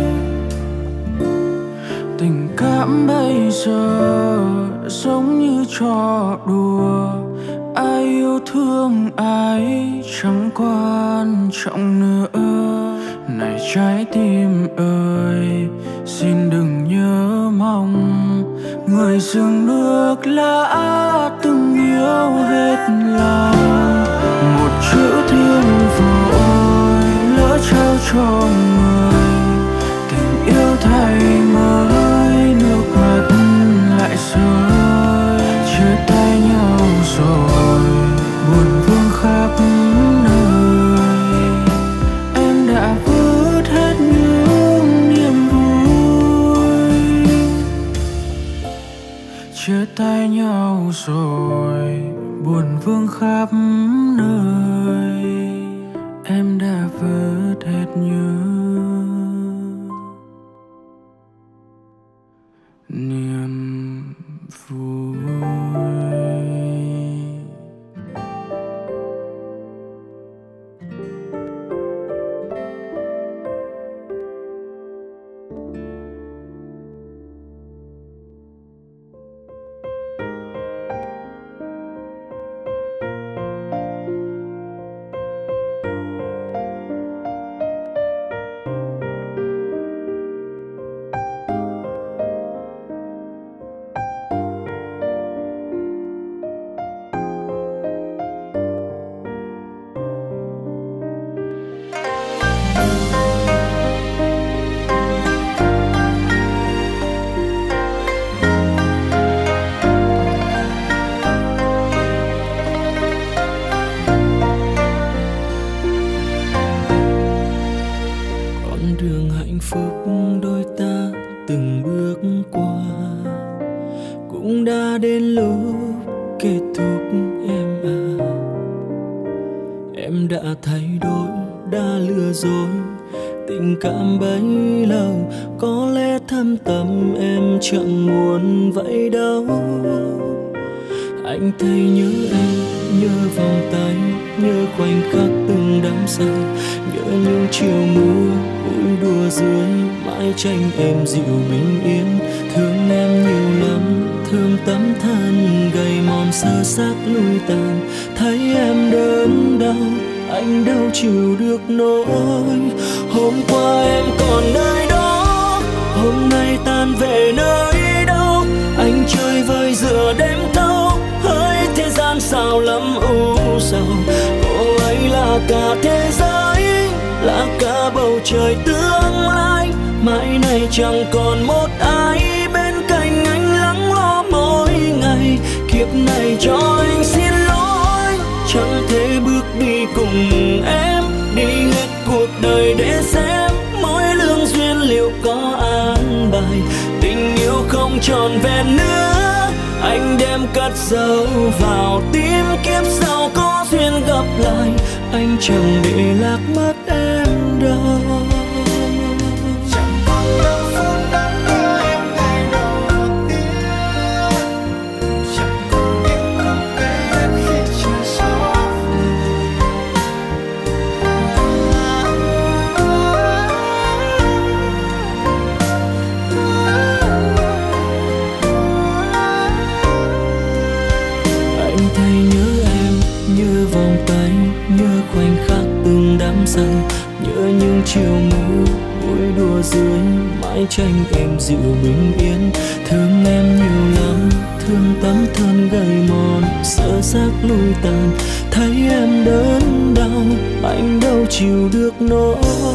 Tình cảm bây giờ giống như trò đùa. Ai yêu thương ai chẳng quan trọng nữa. Này trái tim ơi, xin đừng nhớ mong người dừng nước lã từng yêu hết lòng. Một chữ thương vội lỡ trao cho người, tình yêu thay Em đã thay đổi, đã lừa dối, tình cảm bấy lâu có lẽ thâm tâm em chẳng muốn vậy đâu. Anh thấy nhớ em, nhớ vòng tay, nhớ khoảnh khắc từng đắm say, nhớ những chiều mưa vui đùa dưới mái tranh em dịu bình yên. Thương em nhiều lắm, thương tấm thân gầy mòn sơ xác lui tàn, thấy em đớn đau anh đâu chịu được nỗi. Hôm qua em còn nơi đó, hôm nay tan về nơi đâu. Anh chơi vơi giữa đêm thâu, hỡi thế gian sao lắm u sầu. Cô ấy là cả thế giới, là cả bầu trời tương lai. Mãi này chẳng còn một ai bên cạnh anh lắng lo mỗi ngày. Kiếp này cho anh xin lỗi, chẳng thể bước đi cùng em, đi hết cuộc đời để xem mỗi lương duyên liệu có an bài. Tình yêu không tròn vẹn nữa, anh đem cất giấu vào tim. Kiếp sau có duyên gặp lại, anh chẳng để lạc mất em đâu. Say, nhớ những chiều mưa vui đùa dưới mái tranh em dịu bình yên. Thương em nhiều lắm, thương tấm thân gầy mòn sơ xác lui tàn, thấy em đớn đau anh đâu chịu được nỗi.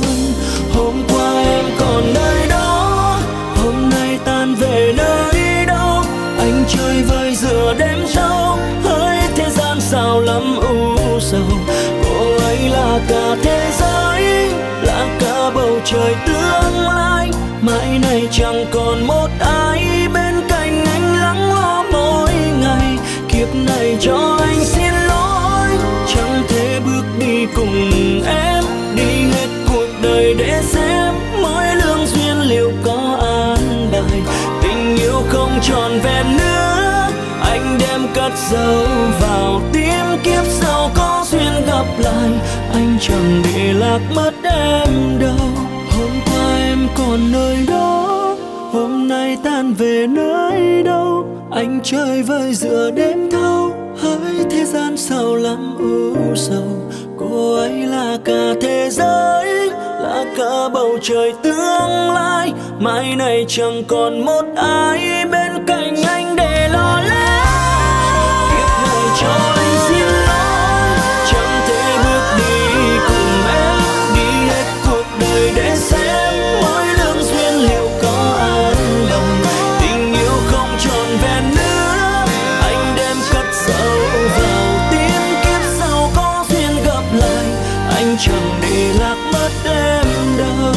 Hôm qua em còn nơi đó, hôm nay tan về nơi đâu. Anh chơi vơi giữa đêm thâu, hỡi thế gian sao lắm u sầu. Cô ấy là cả thế giới, là cả bầu trời tương lai. Mãi này chẳng còn một ai bên cạnh anh lắng lo mỗi ngày. Kiếp này cho anh xin lỗi, chẳng thể bước đi cùng em, đi hết cuộc đời để xem mỗi lương duyên liệu có an bài. Tình yêu không tròn vẹn nữa, anh đem cất giấu vào tim. Kiếp sau có duyên gặp lại, anh chẳng để lạc mất em đâu. Hôm qua em còn nơi đó, hôm nay tan về nơi đâu. Anh chơi vơi giữa đêm thâu, hỡi thế gian sao lắm u sầu. Cô ấy là cả thế giới, là cả bầu trời tương lai. Mãi này chẳng còn một ai bên cạnh anh để lo lắng. Kiếp này cho anh xin lỗi, chẳng thể bước đi cùng em, đi hết cuộc đời để xem mỗi lương duyên liệu có an bài. Tình yêu không tròn vẹn nữa, anh đem cất giấu vào tim. Kiếp sau có duyên gặp lại, anh chẳng để lạc mất em đâu.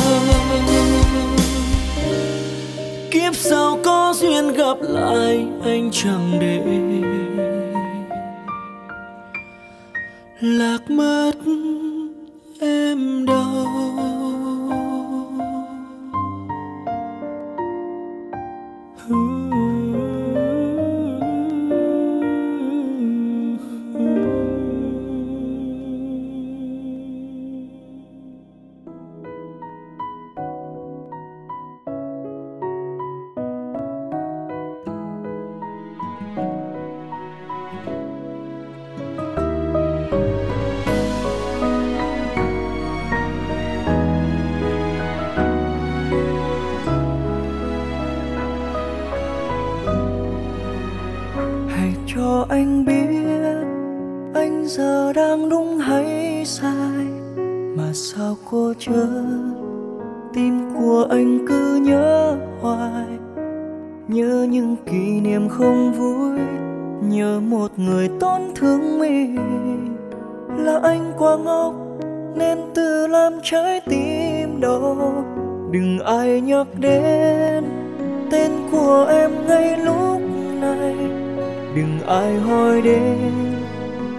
Kiếp sau có duyên gặp lại, anh chẳng để lạc mất em đâu. Cho anh biết anh giờ đang đúng hay sai, mà sao cô chớ tim của anh cứ nhớ hoài. Nhớ những kỷ niệm không vui, nhớ một người tổn thương mình. Là anh quá ngốc nên tự làm trái tim đau. Đừng ai nhắc đến tên của em ngay lúc này, đừng ai hỏi đến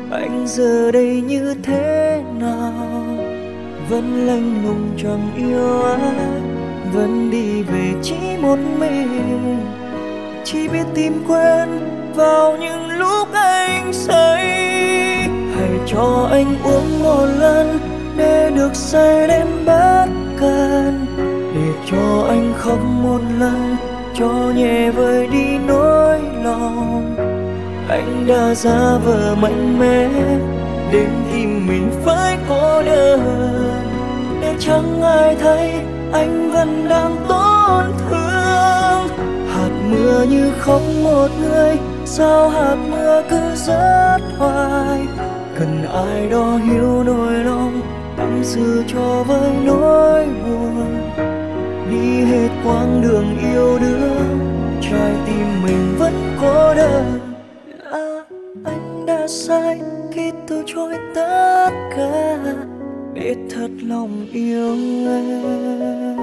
anh giờ đây như thế nào? Vẫn lạnh lùng chẳng yêu ai, vẫn đi về chỉ một mình, chỉ biết tìm quên vào những lúc anh say. Hãy cho anh uống một lần để được say đến bất cần, để cho anh khóc một lần cho nhẹ vơi đi nỗi lòng. Anh đã giả vờ mạnh mẽ đến tìm mình phải cô đơn, để chẳng ai thấy anh vẫn đang tổn thương. Hạt mưa như khóc một người, sao hạt mưa cứ rớt hoài? Cần ai đó hiểu nỗi lòng, tâm sự cho với nỗi buồn. Đi hết quãng đường yêu đương, trái tim mình vẫn cô đơn. Là anh đã sai khi từ chối tất cả để thật lòng yêu em.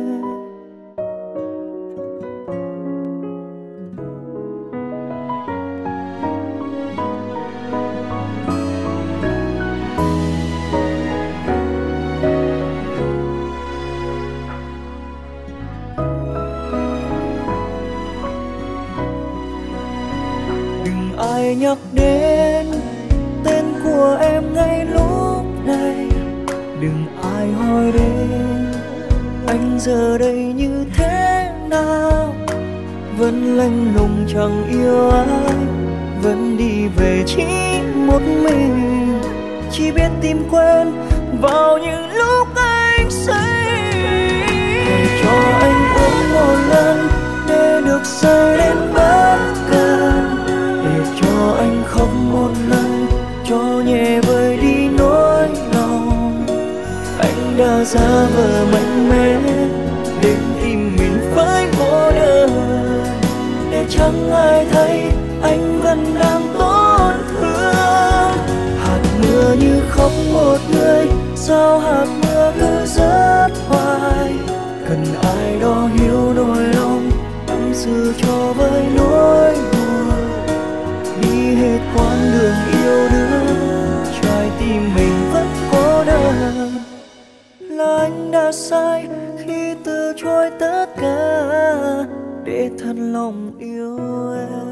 Ai nhắc đến tên của em ngay lúc này, đừng ai hỏi đến anh giờ đây như thế nào. Vẫn lạnh lùng chẳng yêu ai, vẫn đi về chỉ một mình, chỉ biết tìm quên vào những lúc anh say. Hãy cho anh uống một lần để được say đến bất cần, để cho anh khóc một lần cho nhẹ vơi đi nỗi lòng. Anh đã giả vờ mạnh mẽ đến tìm mình phải cô đơn, để chẳng ai thấy anh vẫn đang tổn thương. Hạt mưa như khóc một người, sao hạt mưa cứ rớt hoài? Cần ai đó hiểu nỗi lòng, tâm sự cho với nỗi buồn. Đi hết quãng đường yêu đương, trái tim mình vẫn cô đơn. Là anh đã sai khi từ chối tất cả để thật lòng yêu em.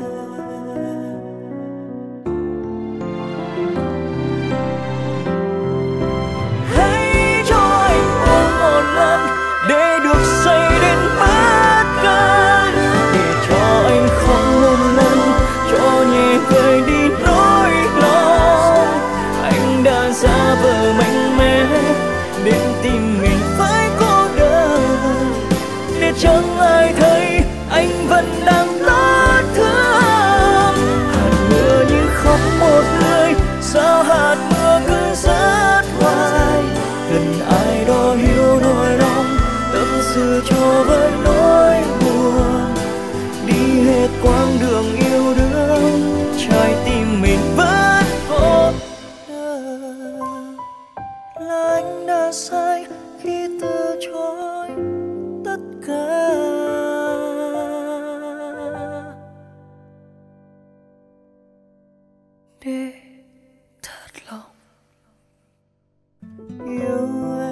Hãy cho anh uống một lần để được say đến bất cần, để cho anh khóc một lần cho nhẹ vơi đi nỗi lòng. Anh đã giả vờ mạnh mẽ đến tìm mình phải cô đơn, để chẳng ai thấy anh vẫn đang tổn thương. Hạt mưa như khóc một người, sao hạt mưa cứ rớt hoài? Cần ai đó hiểu nỗi lòng, tâm sự cho với nỗi buồn. Đi hết quãng đường yêu đương, trái tim mình vẫn cô đơn. Là anh đã sai khi từ chối tất cả để thật lòng yêu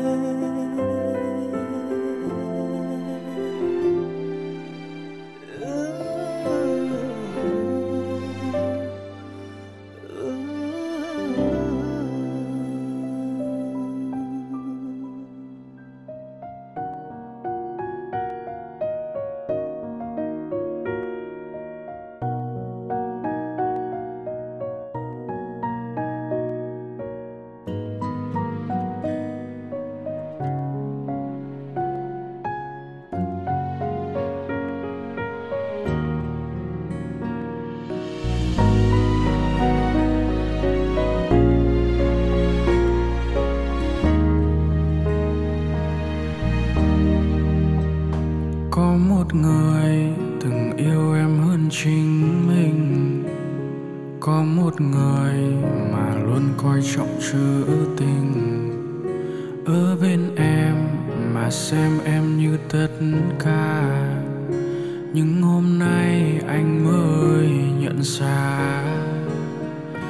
người từng yêu em hơn chính mình, có một người mà luôn coi trọng trữ tình, ở bên em mà xem em như tất cả. Nhưng hôm nay anh mới nhận ra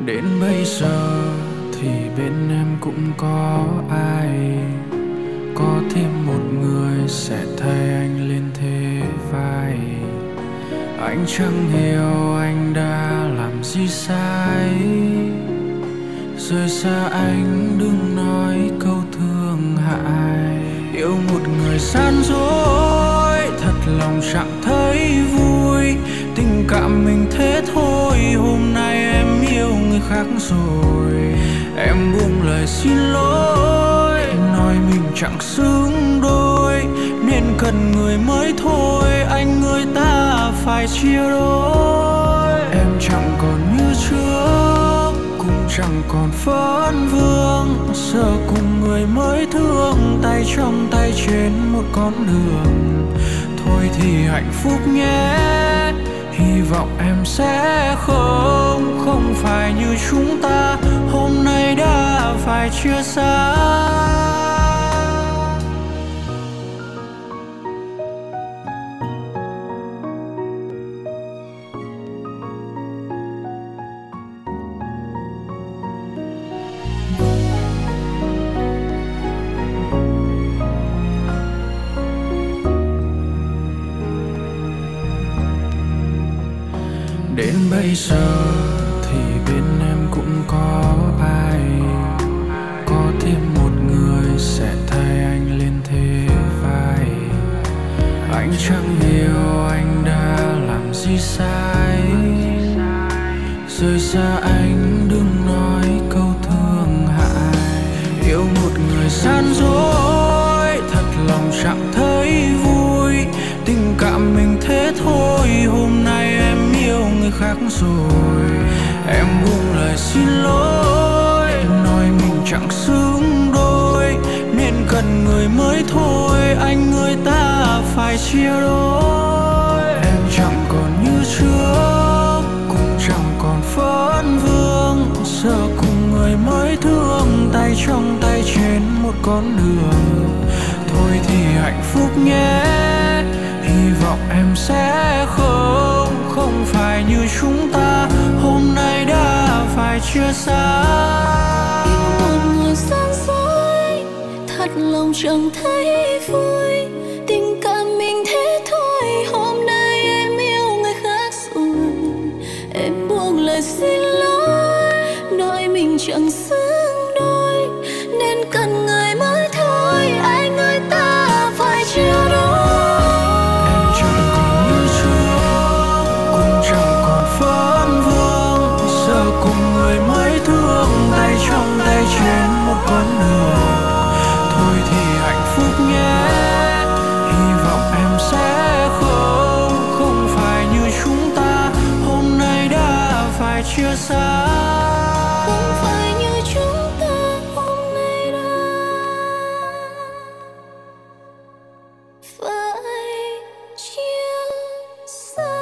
Đến bây giờ thì bên em cũng có ai, có thêm một người sẽ thay anh lên thế vai. Anh chẳng hiểu anh đã làm gì sai, rời xa anh đừng nói câu thương hại. Yêu một người gian dối, thật lòng chẳng thấy vui. Tình cảm mình thế thôi, hôm nay em yêu người khác rồi. Em buông lời xin lỗi, nói mình chẳng xứng đôi, nên cần người mới thôi, anh người ta phải chia đôi. Em chẳng còn như trước, cũng chẳng còn vấn vương, giờ cùng người mới thương, tay trong tay trên một con đường. Thôi thì hạnh phúc nhé, hy vọng em sẽ không, không phải như chúng ta hôm nay đã phải chia xa. Đến bây giờ thì bên em cũng có ai, có thêm một người sẽ thay anh lên thế vai. Anh chẳng hiểu anh đã làm gì sai, rời xa anh đừng nói câu thương hại. Yêu một người gian dối, thật lòng chẳng thấy vui. Tình cảm mình thế thôi, hôm nay em yêu người khác rồi. Em buông lời xin lỗi, nói mình chẳng xứng đôi, nên cần người mới thôi, anh người ta phải chia đôi. Em chẳng còn như trước, cũng chẳng còn vấn vương, giờ cùng người mới thương, tay trong tay trên một con đường. Thôi thì hạnh phúc nhé, hy vọng em sẽ không, không phải như chúng ta hôm nay đã phải chia xa. Yêu một người gian dối, thật lòng chẳng thấy vui. Tình cảm mình thế thôi, hôm nay em yêu người khác rồi. Em buông lời xin lỗi, nói mình chẳng xứng đôi, nên cần người mới thôi, anh người ta phải chia đôi. Trong tay trên một con đường. Thôi thì hạnh phúc nhé, hy vọng em sẽ không, không phải như chúng ta hôm nay đã phải chia xa. Không phải như chúng ta hôm nay đã phải chia xa.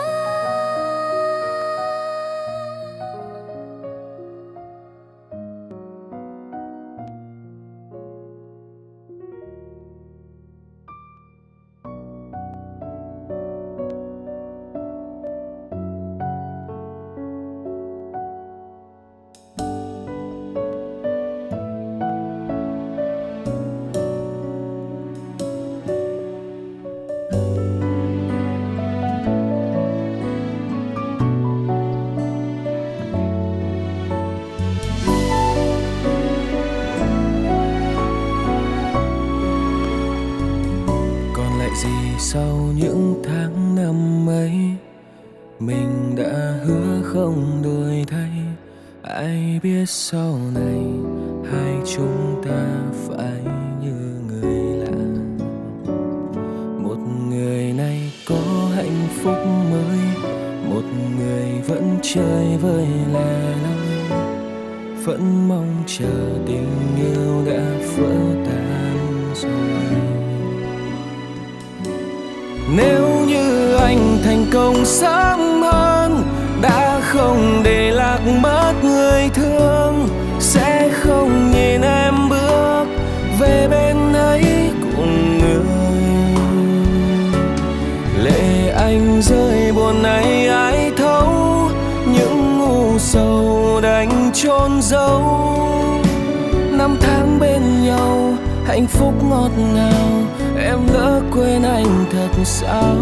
Sau những tháng năm ấy, mình đã hứa không đổi thay. Ai biết sau này hai chúng ta phải như người lạ. Một người này có hạnh phúc mới, một người vẫn chơi vơi lẻ loi, vẫn mong chờ tình yêu đã vỡ tan rồi. Nếu như anh thành công sớm hơn, đã không để lạc mất người thương, sẽ không nhìn em bước về bên ấy cùng người. Lệ anh rơi buồn này ai thấu, những ngu sầu đánh chôn giấu. Năm tháng bên nhau hạnh phúc ngọt ngào, em lỡ quên anh thật sao?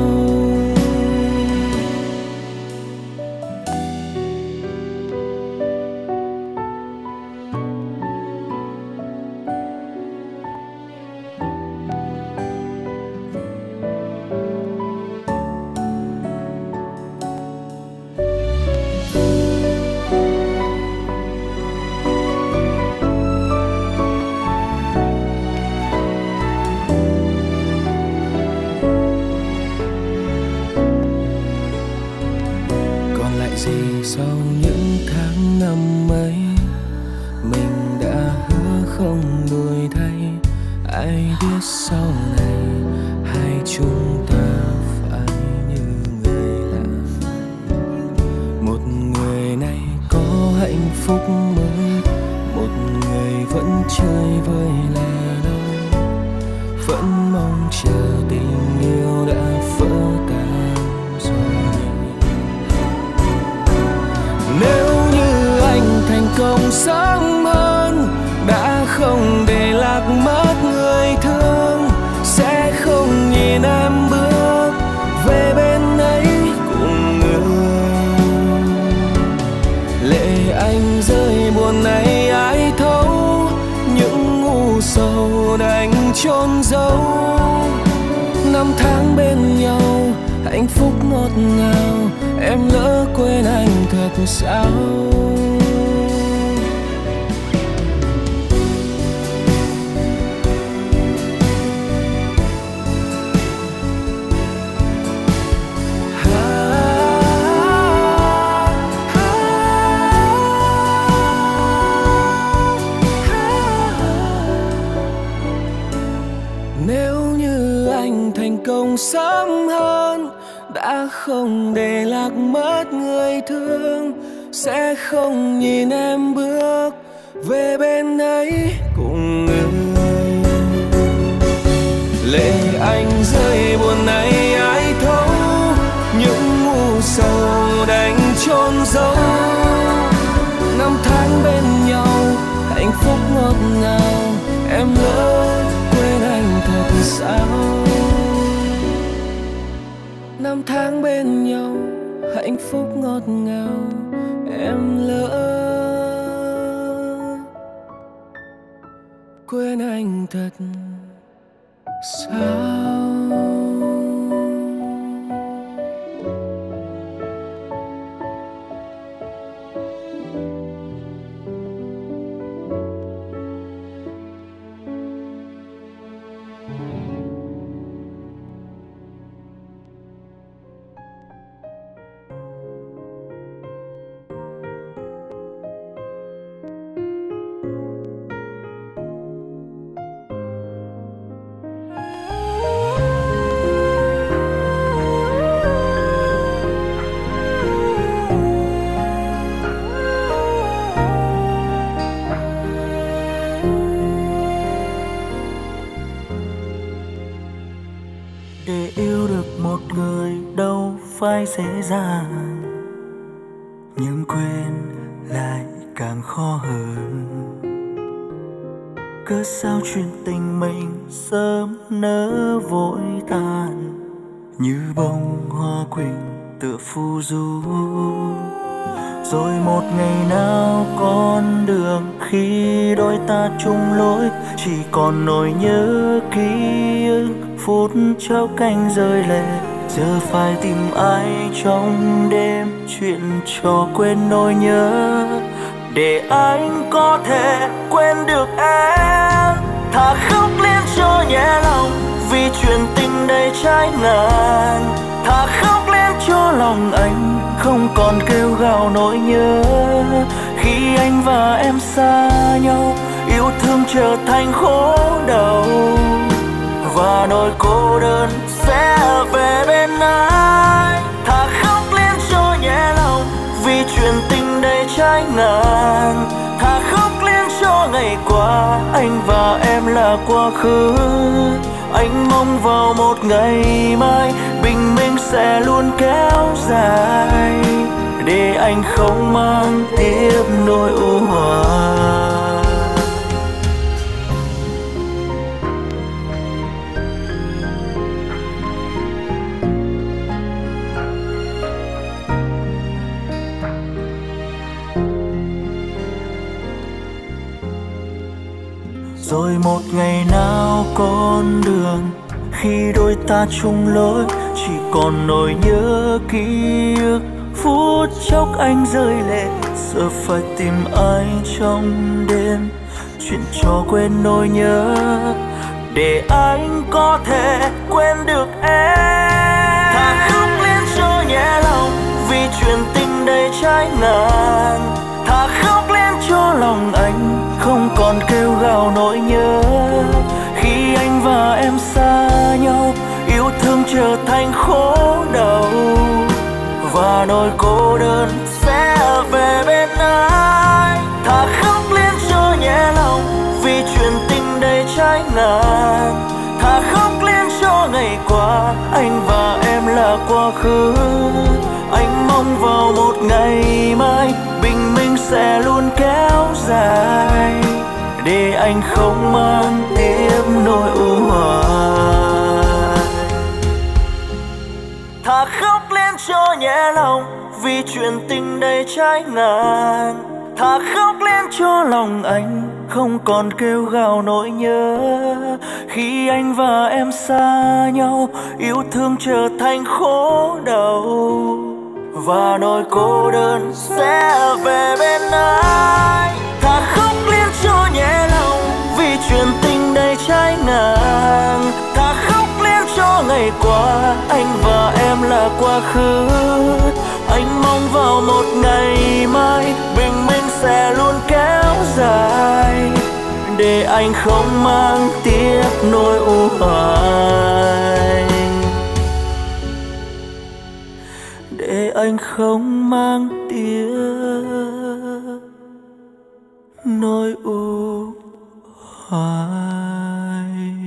Gì sau những tháng năm ấy, mình đã hứa không đổi thay. Ai biết sau này hai chúng ta phải như người lạ. Một người này có hạnh phúc mới, một người vẫn chơi với lẻ loi, vẫn mong chờ tình yêu đã vỡ tan rồi. Nếu như anh thành công sớm hơn, đã không để lạc mất người thương, sẽ không nhìn em bước về bên ấy cùng người. Lệ anh rơi buồn này ai thấu, những u sầu đành chôn giấu. Năm tháng bên nhau hạnh phúc ngọt ngào, em lỡ quên anh thật sao? Nếu như anh thành công sớm hơn, đã không để lạc mất người thương, sẽ không nhìn em bước về bên ấy cùng người. Lệ anh rơi buồn này ai thấu, những u sầu đành chôn giấu. Năm tháng bên nhau hạnh phúc ngọt ngào, em lỡ quên anh thật sao? Năm tháng bên nhau hạnh phúc ngọt ngào, em lỡ quên anh thật sao? Để yêu được một người đâu phải dễ dàng, nhưng quên lại càng khó hơn. Cớ sao chuyện tình mình sớm nỡ vội tàn, như bông hoa quỳnh tựa phù du. Rồi một ngày nào con đường khi đôi ta chung lối, chỉ còn nỗi nhớ ký ức phút chốc canh rơi lệ. Giờ phải tìm ai trong đêm chuyện cho quên nỗi nhớ, để anh có thể quên được em. Thà khóc lên cho nhẹ lòng vì chuyện tình đầy trái ngang, thà khóc lên cho lòng anh không còn kêu gào nỗi nhớ. Khi anh và em xa nhau, yêu thương trở thành khổ đau, và nỗi cô đơn sẽ về bên ai. Thà khóc lên cho nhẹ lòng vì chuyện tình đầy trái ngang, thà khóc lên cho ngày qua anh và em là quá khứ. Anh mong vào một ngày mai bình minh sẽ luôn kéo dài, để anh không mang tiếp nỗi u hoài. Rồi một ngày nào con đường khi đôi ta chung lối, chỉ còn nỗi nhớ ký ức. Phút chốc anh rơi lệ, giờ phải tìm anh trong đêm, chuyện trò quên nỗi nhớ để anh có thể quên được em. Thà khóc lên cho nhẹ lòng vì chuyện tình đầy trái ngang, thà khóc lên cho lòng anh không còn kêu gào nỗi nhớ. Khi anh và em xa nhau, yêu thương trở thành khổ đau, và nỗi cô đơn sẽ về bên anh. Thà khóc lên cho nhẹ lòng vì chuyện tình đầy trái ngang, thà khóc lên cho ngày qua anh và em là quá khứ. Anh mong vào một ngày mai bình minh sẽ luôn kéo dài, để anh không mang tiếp nỗi u hoài. Thà khóc lên cho nhẹ lòng vì chuyện tình đầy trái ngang, thà khóc lên cho lòng anh không còn kêu gào nỗi nhớ. Khi anh và em xa nhau, yêu thương trở thành khổ đau, và nỗi cô đơn sẽ về bên anh. Thà khóc lên cho nhẹ lòng vì chuyện tình đầy trái ngang, thà khóc lên cho ngày qua anh và em là quá khứ. Anh mong vào một ngày mai bình minh sẽ luôn kéo dài, để anh không mang tiếc nỗi u hoài, để anh không mang tiếc nỗi u hoài.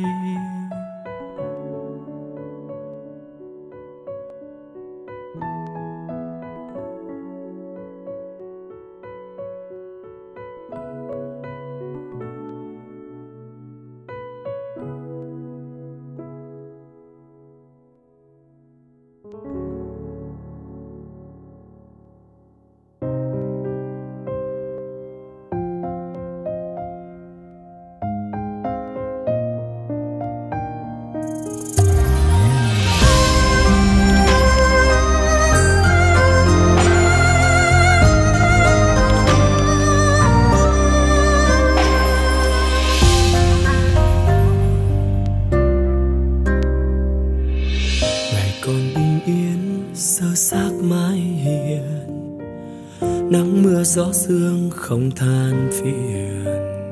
Nắng mưa gió sương không than phiền,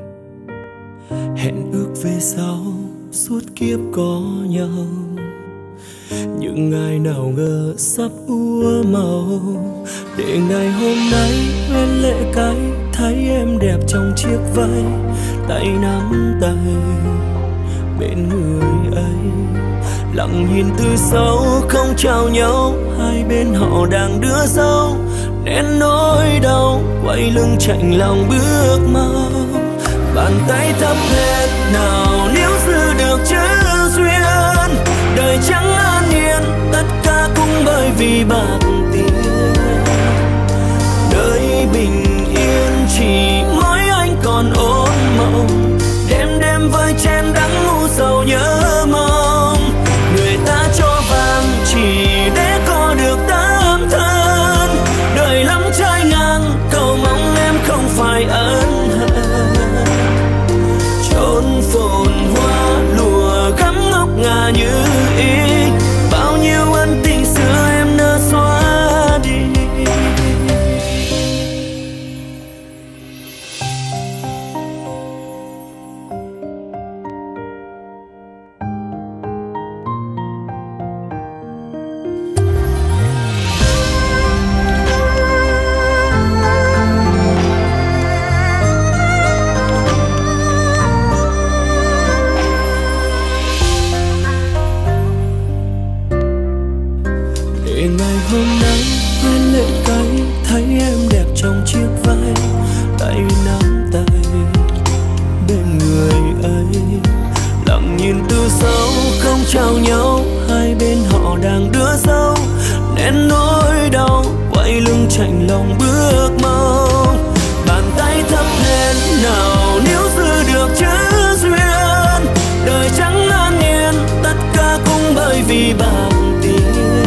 hẹn ước về sau suốt kiếp có nhau. Những ngày nào ngờ sắp úa màu, để ngày hôm nay quên lệ cay, thấy em đẹp trong chiếc váy, tay nắm tay bên người ấy. Lặng nhìn từ sau không chào nhau, hai bên họ đang đưa dâu, nén nỗi đau quay lưng chạnh lòng bước mau. Bàn tay thắp hết nào nếu giữ được chữ duyên, đời chẳng an yên tất cả cũng bởi vì bạc tiền. Đời bình yên chỉ mỗi anh còn ôn mộng, đêm đêm với chén đắng ngu sầu nhớ mong. Người ta cho vàng chỉ để có được tấm thân, đời lắm trái ngang cầu mong em không phải ân hận. Chốn phồn hoa lùa gắm ngọc ngà như ý, bao nhiêu ân tình xưa em nỡ xóa đi. chào nhau, hai bên họ đang đưa dâu, nén nỗi đau quay lưng chạnh lòng bước mau. Bàn tay thấp lên nào nếu giữ được chữ duyên, đời chẳng an nhiên tất cả cũng bởi vì bạc tiền.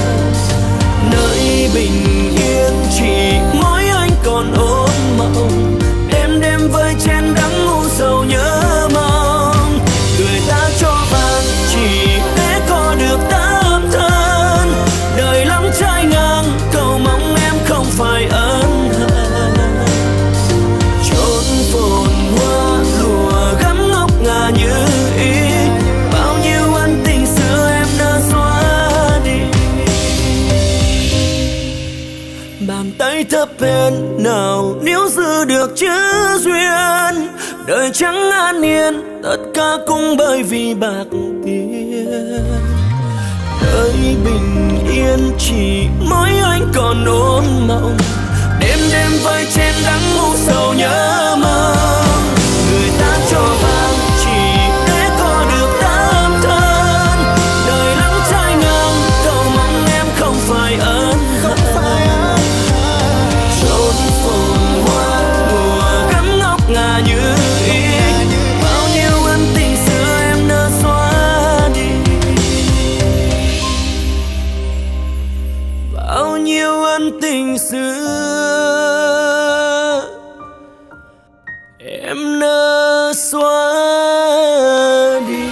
Nơi bình yên chỉ mỗi anh còn ôm mộng, đêm đêm vơi chén đắng u sầu nhớ mong. Người ta cho vàng chỉ để có được tấm thân, đời lắm trái ngang cầu mong em không phải ân hận. Chốn phồn hoa lùa gấm ngọc ngà như ý, bao nhiêu ân tình xưa em đã xóa đi. Bàn tay thấp hèn nào nếu giữ được chữ duyên, đời chẳng an yên tất cả cũng bởi vì bạc tiền. Đời bình yên chỉ mỗi anh còn ôm mộng, đêm đêm vơi trên đắng u sầu nhớ mong. Người ta cho vàng chỉ để có được tấm thân, đời lắm trái ngang cầu mong em không phải ân hận. Chốn phồn hoa mùa gấm ngọc ngà như ý, bao nhiêu ân tình xưa em đã xóa đi. Bao nhiêu ân tình xưa em đã xóa đi.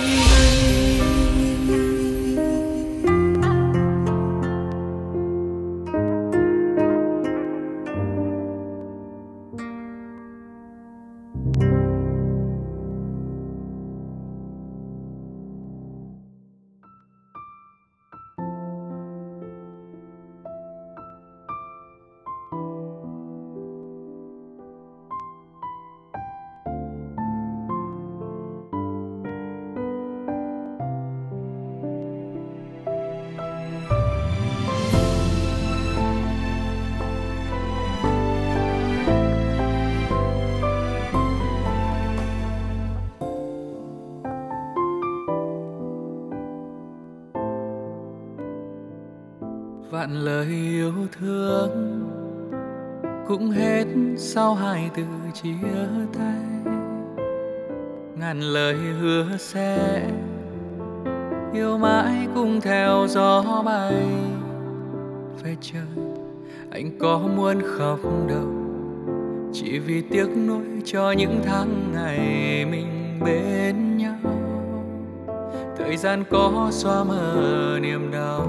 Vạn lời yêu thương cũng hết sau hai từ chia tay. Ngàn lời hứa sẽ yêu mãi cùng theo gió bay. Về trời anh có muốn khóc đâu, chỉ vì tiếc nuối cho những tháng ngày mình bên nhau. Thời gian có xóa mờ niềm đau,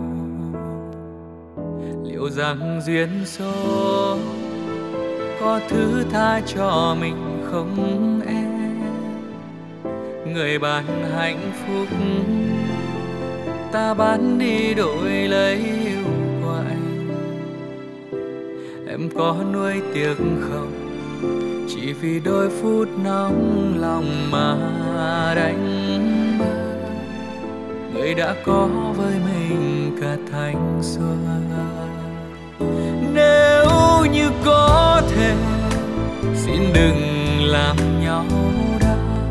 liệu rằng duyên số có thứ tha cho mình không em? Người ban hạnh phúc ta bán đi đổi lấy yêu của anh. Em có nuối tiếc không, chỉ vì đôi phút nóng lòng mà đánh mất người đã có với mình cả thanh xuân. Nếu như có thể xin đừng làm nhau đau,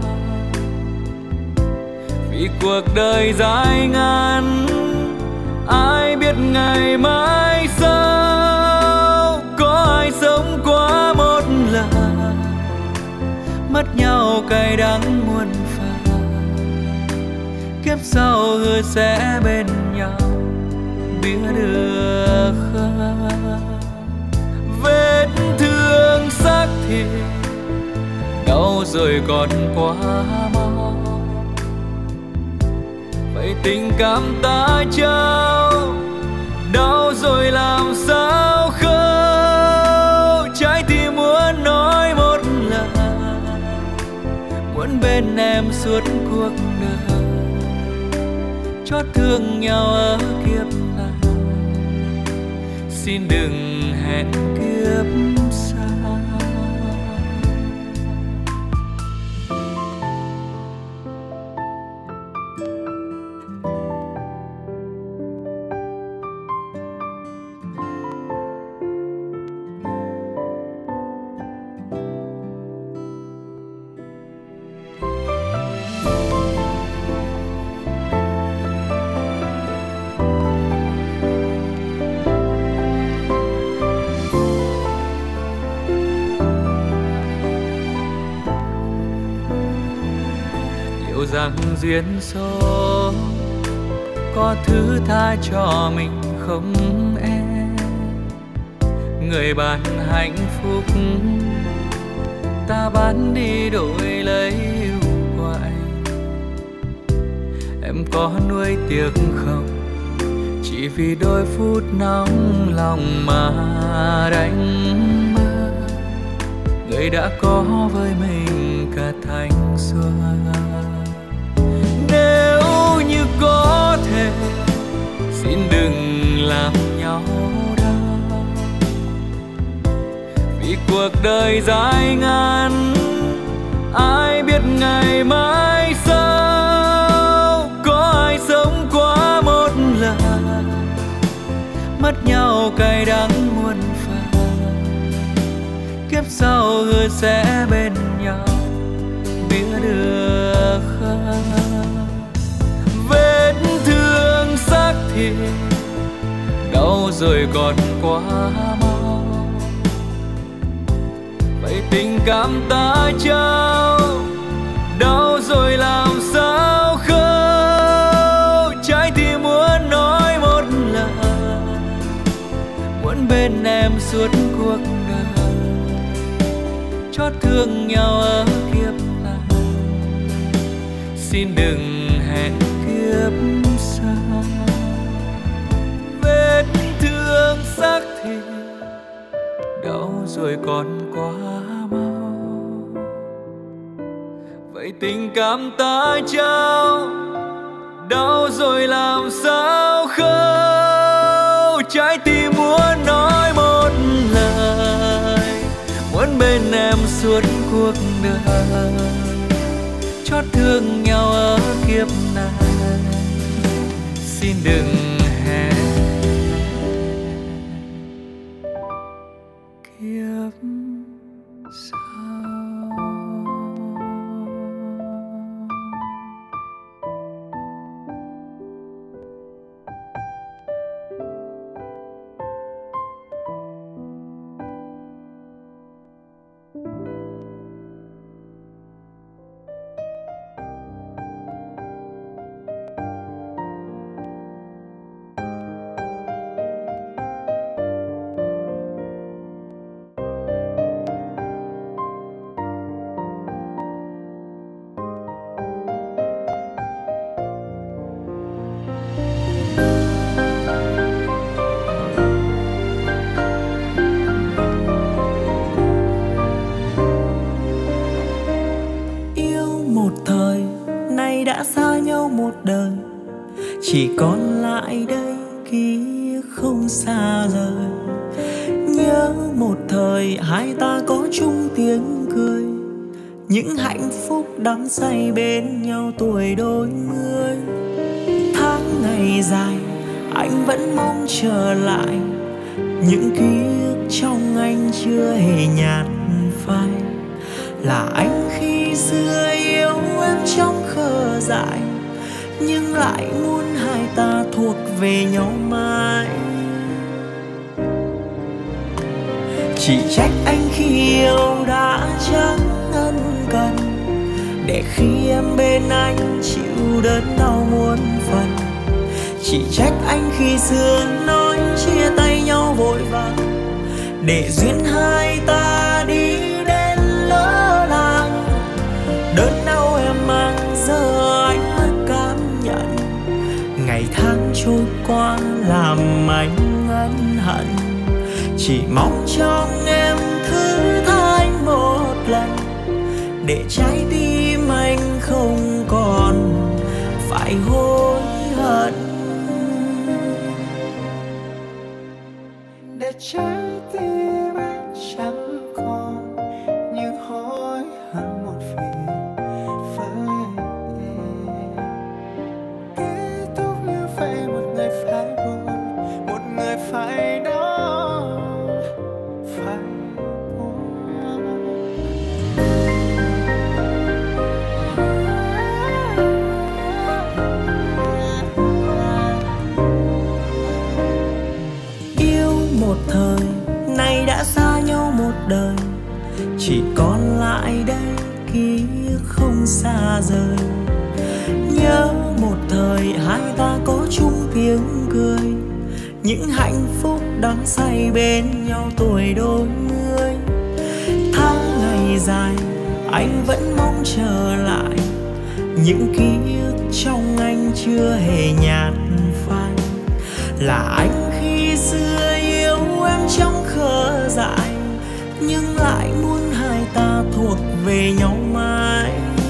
vì cuộc đời dài ngắn ai biết ngày mai sau. Có ai sống quá một lần, mất nhau cay đắng muôn phần. Kiếp sau hứa sẽ bên nhau, biết được không? Vết thương xác thịt đau rồi còn quá mau, vậy tình cảm ta trao đau rồi làm sao khâu. Trái tim muốn nói một lần, muốn bên em suốt cuộc đời, chót thương nhau ở kiếp này, xin đừng hẹn kiếp sau. liệu rằng duyên số có thứ tha cho mình không em? Người bạn hạnh phúc ta bán đi đổi lấy yêu của anh. Em có nuối tiếc không? Chỉ vì đôi phút nóng lòng mà đánh mất người đã có với mình cả thanh xuân. Nếu như có thể xin đừng làm nhau đau, vì cuộc đời dài ngắn ai biết ngày mai sau. Có ai sống quá một lần mất nhau cay đắng muôn phần, kiếp sau hứa sẽ bên nhau biết được không? Vết thương xác thịt đau rồi còn quá mau, vậy tình cảm ta trao đau rồi làm sao khâu? Trái tim muốn nói một lời, muốn bên em suốt cuộc đời, chót thương nhau ở kiếp này, xin đừng hẹn kiếp sau. Vết thương xác thịt đau rồi còn quá mau, vậy tình cảm ta trao đau rồi làm sao khâu? Trái tim muốn nói một lời, muốn bên em suốt cuộc đời, chót thương nhau ở kiếp này, xin đừng hẹn kiếp sau. Đã xa nhau một đời, chỉ còn lại đây ký không xa rời. Nhớ một thời hai ta có chung tiếng cười, những hạnh phúc đắm say bên nhau tuổi đôi mươi. Tháng ngày dài anh vẫn mong trở lại, những ký ức trong anh chưa hề nhạt phai. Là anh khi xưa yêu em trong khờ dại, nhưng lại muốn hai ta thuộc về nhau mãi. Chỉ trách anh khi yêu đã chẳng ân cần, để khi em bên anh chịu đớn đau muôn phần. Chỉ trách anh khi xưa nói chia tay nhau vội vàng, để duyên hai ta đi đến lỡ làng. Đớn đau em mang giờ anh mới cảm nhận, ngày tháng trôi qua làm anh ân hận. Chỉ mong trong em thứ tha anh một lần, để trái tim anh không còn phải hối hận. Để trái tim anh chẳng còn những hối hận một vì với em. Kết thúc như vậy, một người phải buồn, một người phải đau, phải buồn. Yêu một thời, nay đã xa nhau một đời, chỉ còn lại đây ký ức không xa rời. nhớ một thời hai ta có chung tiếng cười, những hạnh phúc đắm say bên nhau tuổi đôi mươi. Tháng ngày dài anh vẫn mong trở lại, những ký ức trong anh chưa hề nhạt phai. Là anh khi xưa yêu em trong khờ dại, nhưng lại muốn hai ta thuộc về nhau mãi.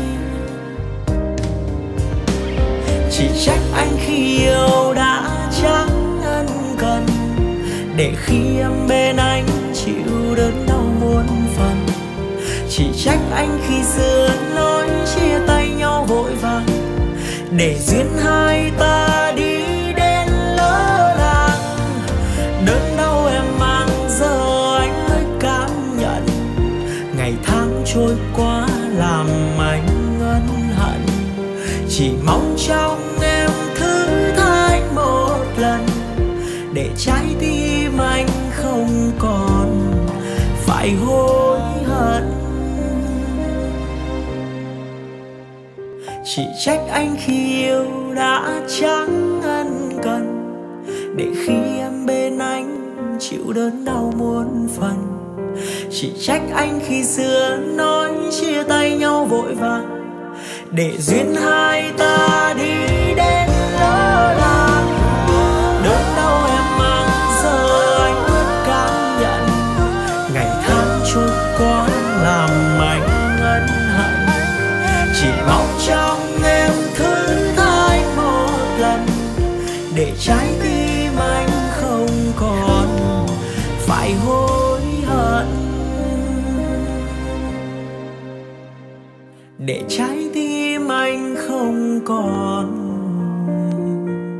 Chỉ trách anh khi yêu đã chẳng ân cần, để khi em bên anh chịu đớn đau muôn phần. Chỉ trách anh khi xưa nói chia tay nhau vội vàng, để duyên hai ta đi đến lỡ làng. Đớn đau em mang giờ anh mới cảm nhận, ngày tháng trôi qua làm anh ân hận. Chỉ mong trong em thứ tha anh một lần, để trái tim anh không còn phải hối hận. Chỉ trách anh khi yêu đã chẳng ân cần, để khi em bên anh chịu đớn đau muôn phần. Chỉ trách anh khi xưa nói chia tay nhau vội vàng, để duyên hai ta đi đến lỡ làng. Đớn đau em mang giờ anh mới cảm nhận, ngày tháng trôi qua làm anh ân hận. Chỉ mong trong em thứ tha anh một lần, để trái tim anh không còn phải hối hận. Để trái tim anh không còn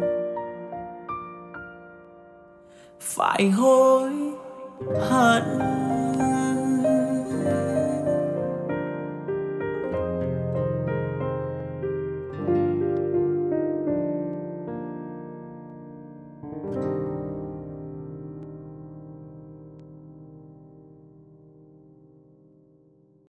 phải hối hận.